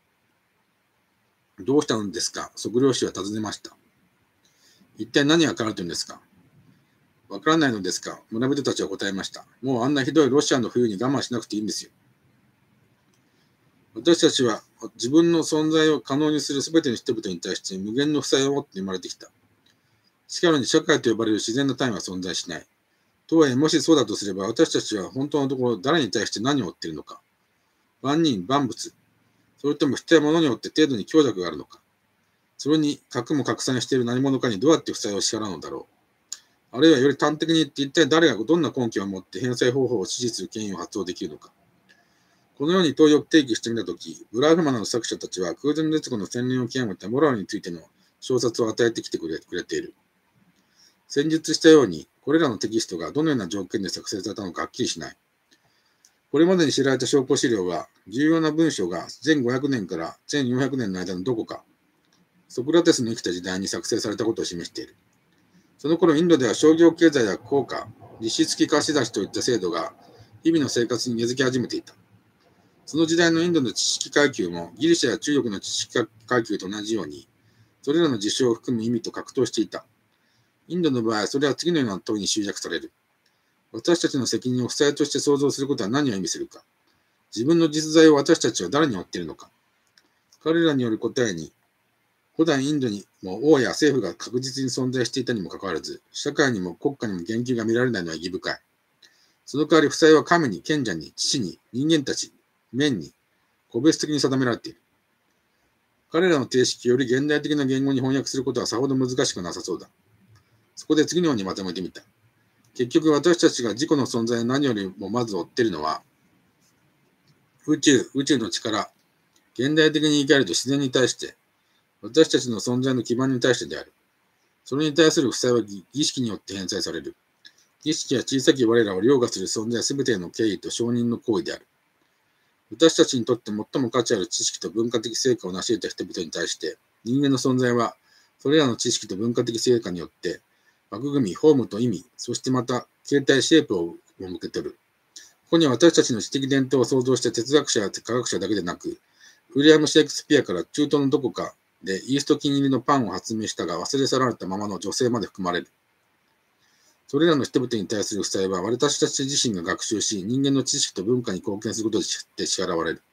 Speaker 1: どうしたのですか、測量士は尋ねました。一体何が変わるというんですか。わからないのですか、村人たちは答えました。もうあんなひどいロシアの冬に我慢しなくていいんですよ。私たちは自分の存在を可能にするすべての人々に対して無限の負債を持って生まれてきた。しかるに社会と呼ばれる自然な単位は存在しない。とはいえ、もしそうだとすれば、私たちは本当のところ誰に対して何を負っているのか。万人、万物。それとも人や物によって程度に強弱があるのか。それに、核も拡散している何者かにどうやって負債を支払うのだろう。あるいはより端的に言って一体誰がどんな根拠を持って返済方法を指示する権威を発動できるのか。このように問いを提起してみたとき、ブラフマナの作者たちは空前絶後の洗練を極めたモラルについての小説を与えてきてくれくれている。先述したように、これらのテキストがどのような条件で作成されたのかはっきりしない。これまでに知られた証拠資料は、重要な文書がせんごひゃくねんからせんよんひゃくねんの間のどこか、ソクラテスの生きた時代に作成されたことを示している。その頃、インドでは商業経済や効果、実質付き貸し出しといった制度が日々の生活に根付き始めていた。その時代のインドの知識階級もギリシャや中国の知識階級と同じように、それらの事象を含む意味と格闘していた。インドの場合、それは次のような問いに集約される。私たちの責任を負債として想像することは何を意味するか。自分の実在を私たちは誰に負っているのか。彼らによる答えに、古代インドにも王や政府が確実に存在していたにもかかわらず、社会にも国家にも言及が見られないのは意義深い。その代わり負債は神に、賢者に、父に、人間たち、面に、個別的に定められている。彼らの定式より現代的な言語に翻訳することはさほど難しくなさそうだ。そこで次のようにまとめてみた。結局私たちが自己の存在を何よりもまず追っているのは、宇宙、宇宙の力、現代的に言い換えると自然に対して、私たちの存在の基盤に対してである。それに対する負債は儀式によって返済される。儀式は小さき我らを凌駕する存在すべての敬意と承認の行為である。私たちにとって最も価値ある知識と文化的成果を成し得た人々に対して、人間の存在は、それらの知識と文化的成果によって、枠組み、フォームと意味、そしてまた、形態、シェイプを向けてる。ここには私たちの知的伝統を創造した哲学者や科学者だけでなく、ウィリアム・シェイクスピアから中東のどこかでイースト菌入りのパンを発明したが忘れ去られたままの女性まで含まれる。それらの人々に対する負債は私たち自身が学習し、人間の知識と文化に貢献することで支払われる。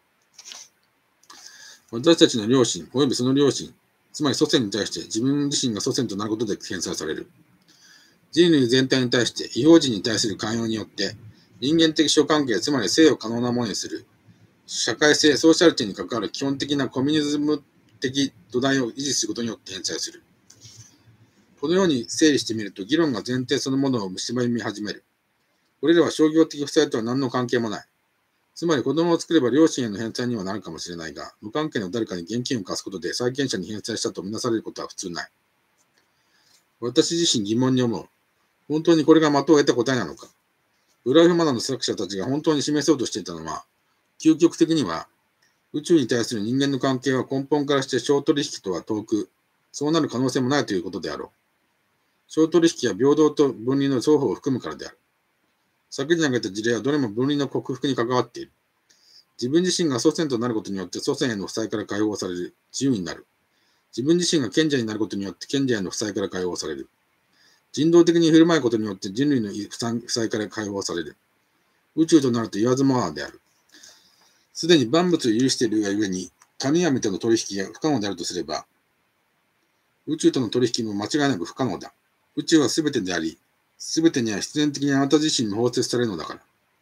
Speaker 1: 私たちの良心、及びその良心、つまり祖先に対して自分自身が祖先となることで返済される。人類全体に対して、異邦人に対する寛容によって、人間的諸関係、つまり生を可能なものにする、社会性、ソーシャリティに関わる基本的なコミュニズム的土台を維持することによって返済する。このように整理してみると、議論が前提そのものを蝕み始める。 これらは商業的負債とは何の関係もない。つまり子供を作れば両親への返済にはなるかもしれないが、無関係の誰かに現金を貸すことで債権者に返済したとみなされることは普通ない。私自身疑問に思う。本当にこれが的を得た答えなのか。ブライフマナーの作者たちが本当に示そうとしていたのは、究極的には、宇宙に対する人間の関係は根本からして小取引とは遠く、そうなる可能性もないということであろう。小取引は平等と分離の双方を含むからである。先に挙げた事例はどれも分離の克服に関わっている。自分自身が祖先となることによって祖先への負債から解放される。自由になる。自分自身が賢者になることによって賢者への負債から解放される。人道的に振る舞うことによって人類の負債から解放される。宇宙となると言わずもがなである。すでに万物を許しているがゆえに、神々との取引が不可能であるとすれば、宇宙との取引も間違いなく不可能だ。宇宙はすべてであり、すべてには必然的にあなた自身に包摂されるのだから。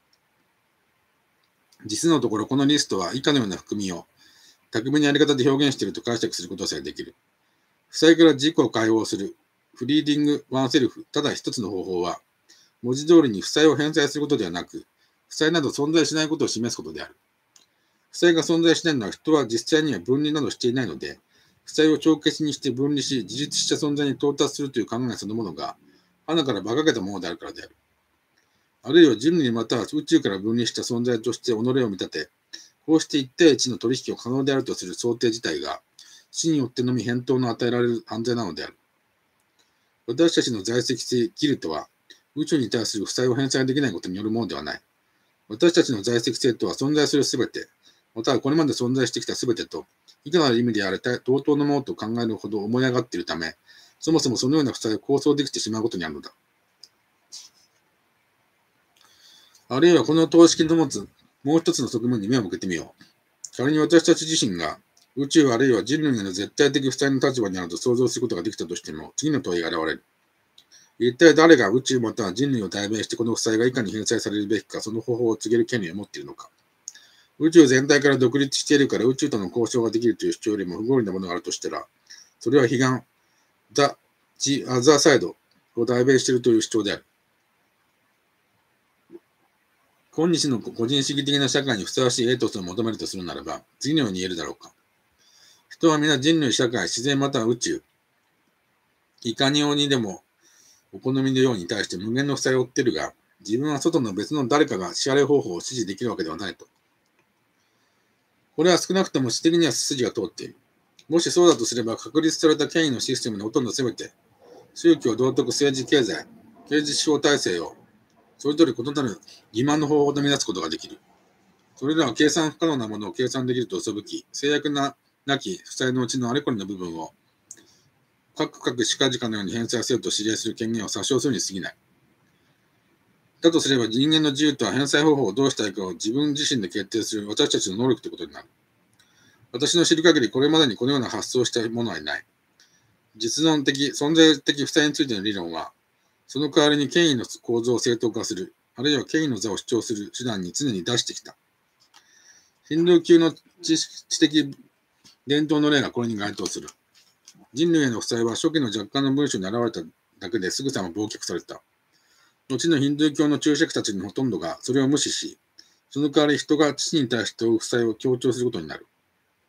Speaker 1: 実のところ、このリストは以下のような含みを巧みなやり方で表現していると解釈することさえできる。負債から自己を解放する。フリーディング・ワンセルフ。ただ一つの方法は、文字通りに負債を返済することではなく、負債など存在しないことを示すことである。負債が存在しないのは人は実際には分離などしていないので、負債を帳消しにして分離し、自立した存在に到達するという考えそのものが、花から馬鹿げたものであるからである。あるいは人類または宇宙から分離した存在として己を見立て、こうして一対一の取引を可能であるとする想定自体が、死によってのみ返答の与えられる犯罪なのである。私たちの在籍性ギルとは、宇宙に対する負債を返済できないことによるものではない。私たちの在籍性とは存在するすべて、またはこれまで存在してきたすべてと、いかなる意味であれ同等のものと考えるほど思い上がっているため、そもそもそのような負債を構想できてしまうことにあるのだ。あるいはこの等式の持つもう一つの側面に目を向けてみよう。仮に私たち自身が宇宙あるいは人類への絶対的負債の立場にあると想像することができたとしても、次の問いが現れる。一体誰が宇宙または人類を代弁してこの負債がいかに返済されるべきか、その方法を告げる権利を持っているのか。宇宙全体から独立しているから宇宙との交渉ができるという主張よりも不合理なものがあるとしたら、それは悲願、The, the Other Side を代弁しているという主張である。今日の個人主義的な社会にふさわしいエイトスを求めるとするならば、次のように言えるだろうか。人は皆人類、社会、自然または宇宙、いかにようにでもお好みのように対して無限の負債を負っているが、自分は外の別の誰かが支払い方法を指示できるわけではないと。これは少なくとも私的には筋が通っている。もしそうだとすれば、確立された権威のシステムのほとんどすべて、宗教、道徳、政治、経済、刑事司法体制を、それぞれ異なる欺瞞の方法で見出すことができる。それらは計算不可能なものを計算できると嘘吹き、制約ななき負債のうちのあれこれの部分を、各々近々のように返済せよと指令する権限を詐称するに過ぎない。だとすれば人間の自由とは返済方法をどうしたいかを自分自身で決定する私たちの能力ということになる。私の知る限りこれまでにこのような発想をした者はいない。実存的、存在的負債についての理論は、その代わりに権威の構造を正当化する、あるいは権威の座を主張する手段に常に出してきた。ヒンドゥー級の知的伝統の例がこれに該当する。人類への負債は初期の若干の文章に現れただけですぐさま忘却された。後のヒンドゥー教の注釈たちのほとんどがそれを無視し、その代わり人が父に対して負う負債を強調することになる。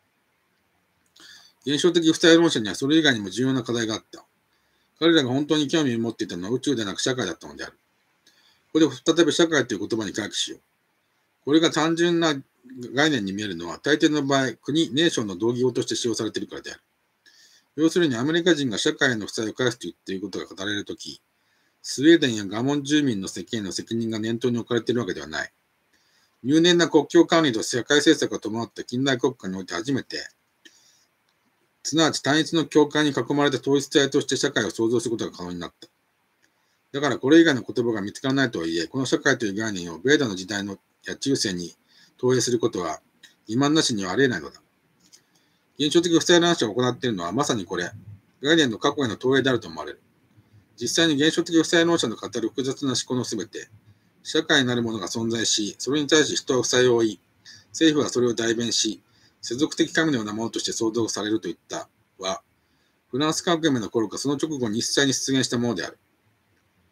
Speaker 1: 現象的負債論者にはそれ以外にも重要な課題があった。彼らが本当に興味を持っていたのは宇宙でなく社会だったのである。ここで再び社会という言葉に回帰しよう。これが単純な概念に見えるのは、大抵の場合、国、ネーションの同義語として使用されているからである。要するに、アメリカ人が社会への負債を返すと言っていることが語られるとき、スウェーデンやガモン住民の責任の責任が念頭に置かれているわけではない。入念な国境管理と社会政策が伴った近代国家において初めて、すなわち単一の教会に囲まれた統一体として社会を創造することが可能になった。だからこれ以外の言葉が見つからないとはいえ、この社会という概念をベーダの時代のや中世に投影することは欺瞞なしにはありえないのだ。現象的負債論者を行っているのはまさにこれ、概念の過去への投影であると思われる。実際に現象的負債論者の語る複雑な思考のすべて、社会なるものが存在し、それに対し人は負債を負い、政府はそれを代弁し、世俗的神のようなものとして創造されるといったは、フランス革命の頃かその直後に一切に出現したものである。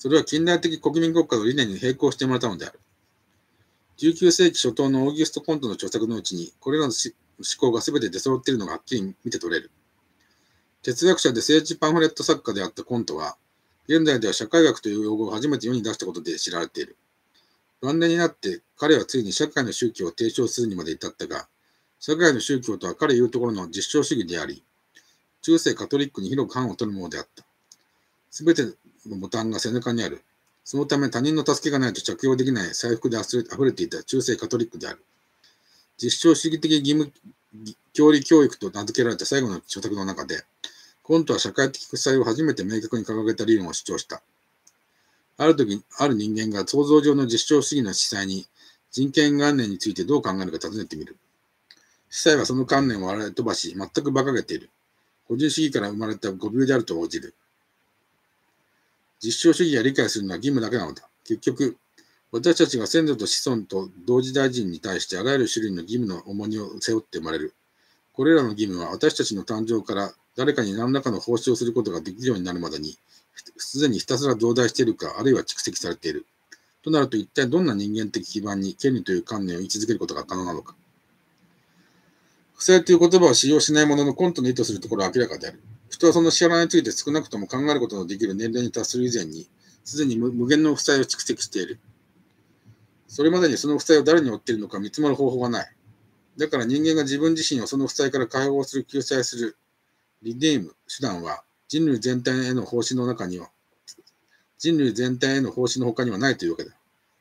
Speaker 1: それは近代的国民国家の理念に並行して生まれたのである。じゅうきゅう世紀初頭のオーギュスト・コントの著作のうちに、これらの思考が全て出揃っているのがはっきり見て取れる。哲学者で政治パンフレット作家であったコントは、現在では社会学という用語を初めて世に出したことで知られている。晩年になって彼はついに社会の宗教を提唱するにまで至ったが、社会の宗教とは彼言うところの実証主義であり、中世カトリックに広く範を取るものであった。すべてのボタンが背中にある。そのため他人の助けがないと着用できない財布であふれていた中世カトリックである。実証主義的義務教理教育と名付けられた最後の著作の中で、コントは社会的負債を初めて明確に掲げた理論を主張した。ある時、ある人間が想像上の実証主義の司祭に人権観念についてどう考えるか尋ねてみる。司祭はその観念を笑い飛ばし、全く馬鹿げている。個人主義から生まれた誤謬であると応じる。実証主義が理解するのは義務だけなのだ。結局、私たちが先祖と子孫と同時代人に対してあらゆる種類の義務の重荷を背負って生まれる。これらの義務は私たちの誕生から誰かに何らかの奉仕をすることができるようになるまでに、すでにひたすら増大しているか、あるいは蓄積されている。となると、一体どんな人間的基盤に権利という観念を位置づけることが可能なのか。負債という言葉を使用しないもののコントの意図するところは明らかである。人はその支払いについて少なくとも考えることのできる年齢に達する以前に、すでに無限の負債を蓄積している。それまでにその負債を誰に負っているのか見積もる方法がない。だから人間が自分自身をその負債から解放する、救済する、リディーム、手段は人類全体への奉仕の中には、人類全体への奉仕の他にはないというわけだ。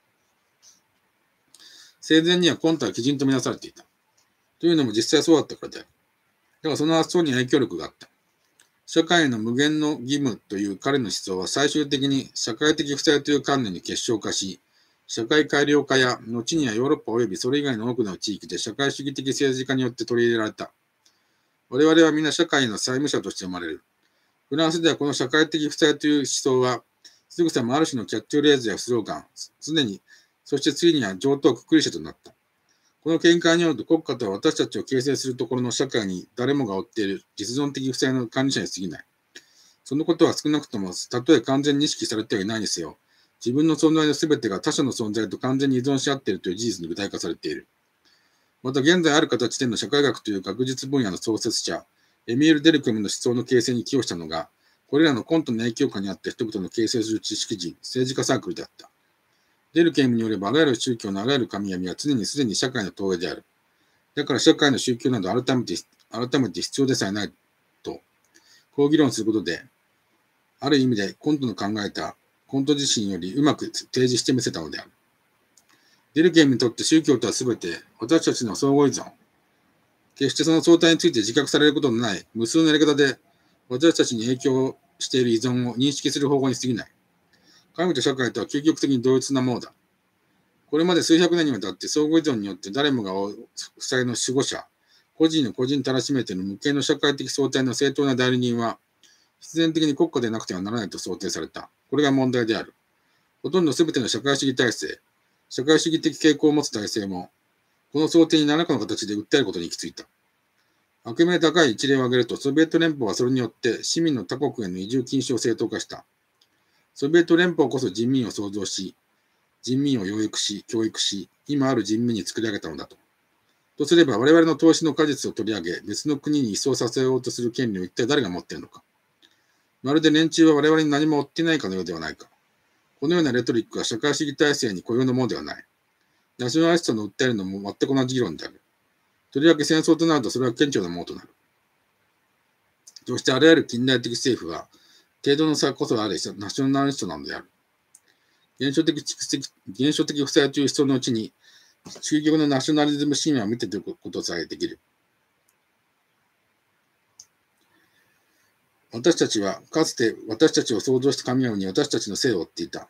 Speaker 1: 生前にはコントは基準とみなされていた。というのも実際そうだったからである。だがその発想に影響力があった。社会への無限の義務という彼の思想は最終的に社会的負債という観念に結晶化し、社会改良化や後にはヨーロッパ及びそれ以外の多くの地域で社会主義的政治家によって取り入れられた。我々は皆社会の債務者として生まれる。フランスではこの社会的負債という思想は、すぐさまある種のキャッチフレーズやスローガン、常に、そしてついには上等くくり者となった。この見解によると国家とは私たちを形成するところの社会に誰もが負っている実存的負債の管理者に過ぎない。そのことは少なくとも、たとえ完全に意識されてはいないにせよ、自分の存在のすべてが他者の存在と完全に依存し合っているという事実に具体化されている。また現在ある形での社会学という学術分野の創設者、エミール・デルクムの思想の形成に寄与したのが、これらのコントの影響下にあった人々の形成する知識人、政治家サークルであった。デルケムによれば、あらゆる宗教のあらゆる神々は常にすでに社会の投影である。だから社会の宗教など改めて、改めて必要でさえないと、こう議論することで、ある意味でコントの考えたコント自身よりうまく提示してみせたのである。デルケムにとって宗教とはすべて私たちの相互依存。決してその相対について自覚されることのない無数のやり方で私たちに影響している依存を認識する方法に過ぎない。神と社会とは究極的に同一なものだ。これまで数百年にわたって相互依存によって誰もが負債の守護者、個人の個人たらしめての無形の社会的相対の正当な代理人は、必然的に国家でなくてはならないと想定された。これが問題である。ほとんどすべての社会主義体制、社会主義的傾向を持つ体制も、この想定に何らかの形で訴えることに行き着いた。悪名高い一例を挙げると、ソビエト連邦はそれによって市民の他国への移住禁止を正当化した。ソビエト連邦こそ人民を創造し、人民を養育し、教育し、今ある人民に作り上げたのだと。とすれば、我々の投資の果実を取り上げ、別の国に移送させようとする権利を一体誰が持っているのか。まるで連中は我々に何も負っていないかのようではないか。このようなレトリックは社会主義体制に固有のものではない。ナショナリストの訴えるのも全く同じ議論である。とりわけ戦争となるとそれは顕著なものとなる。そしてあらゆる近代的政府は、程度の差こそあれナショナリストなのである。現象的蓄積、現象的負債という思想のうちに、究極のナショナリズム神話を見ていることさえできる。私たちは、かつて私たちを創造した神々に私たちの生を負っていた。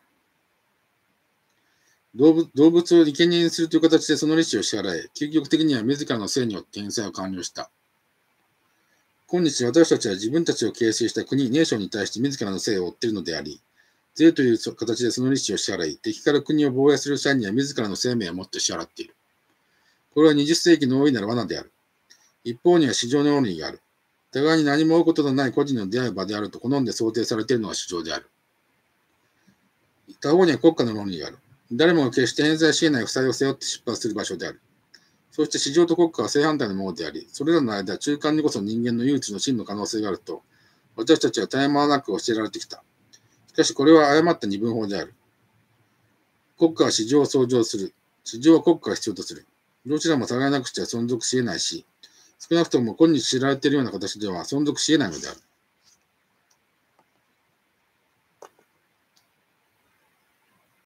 Speaker 1: 動物、動物を生贄にするという形でその利子を支払い、究極的には自らの生によって返済を完了した。今日私たちは自分たちを形成した国、ネーションに対して自らの生を負っているのであり、税という形でその利子を支払い、敵から国を防衛する際には自らの生命をもって支払っている。これはにじゅっ世紀の大いなる罠である。一方には市場の論理がある。互いに何も追うことのない個人の出会う場であると好んで想定されているのが市場である。 他方には国家の論理がある。誰もが決して返済し得ない負債を背負って出発する場所である。そして市場と国家は正反対のものであり、それらの間、中間にこそ人間の唯一の真の可能性があると、私たちは絶え間なく教えられてきた。しかしこれは誤った二分法である。国家は市場を創造する。市場は国家が必要とする。どちらも互いなくしては存続し得ないし、少なくとも今日知られているような形では存続し得ないのである。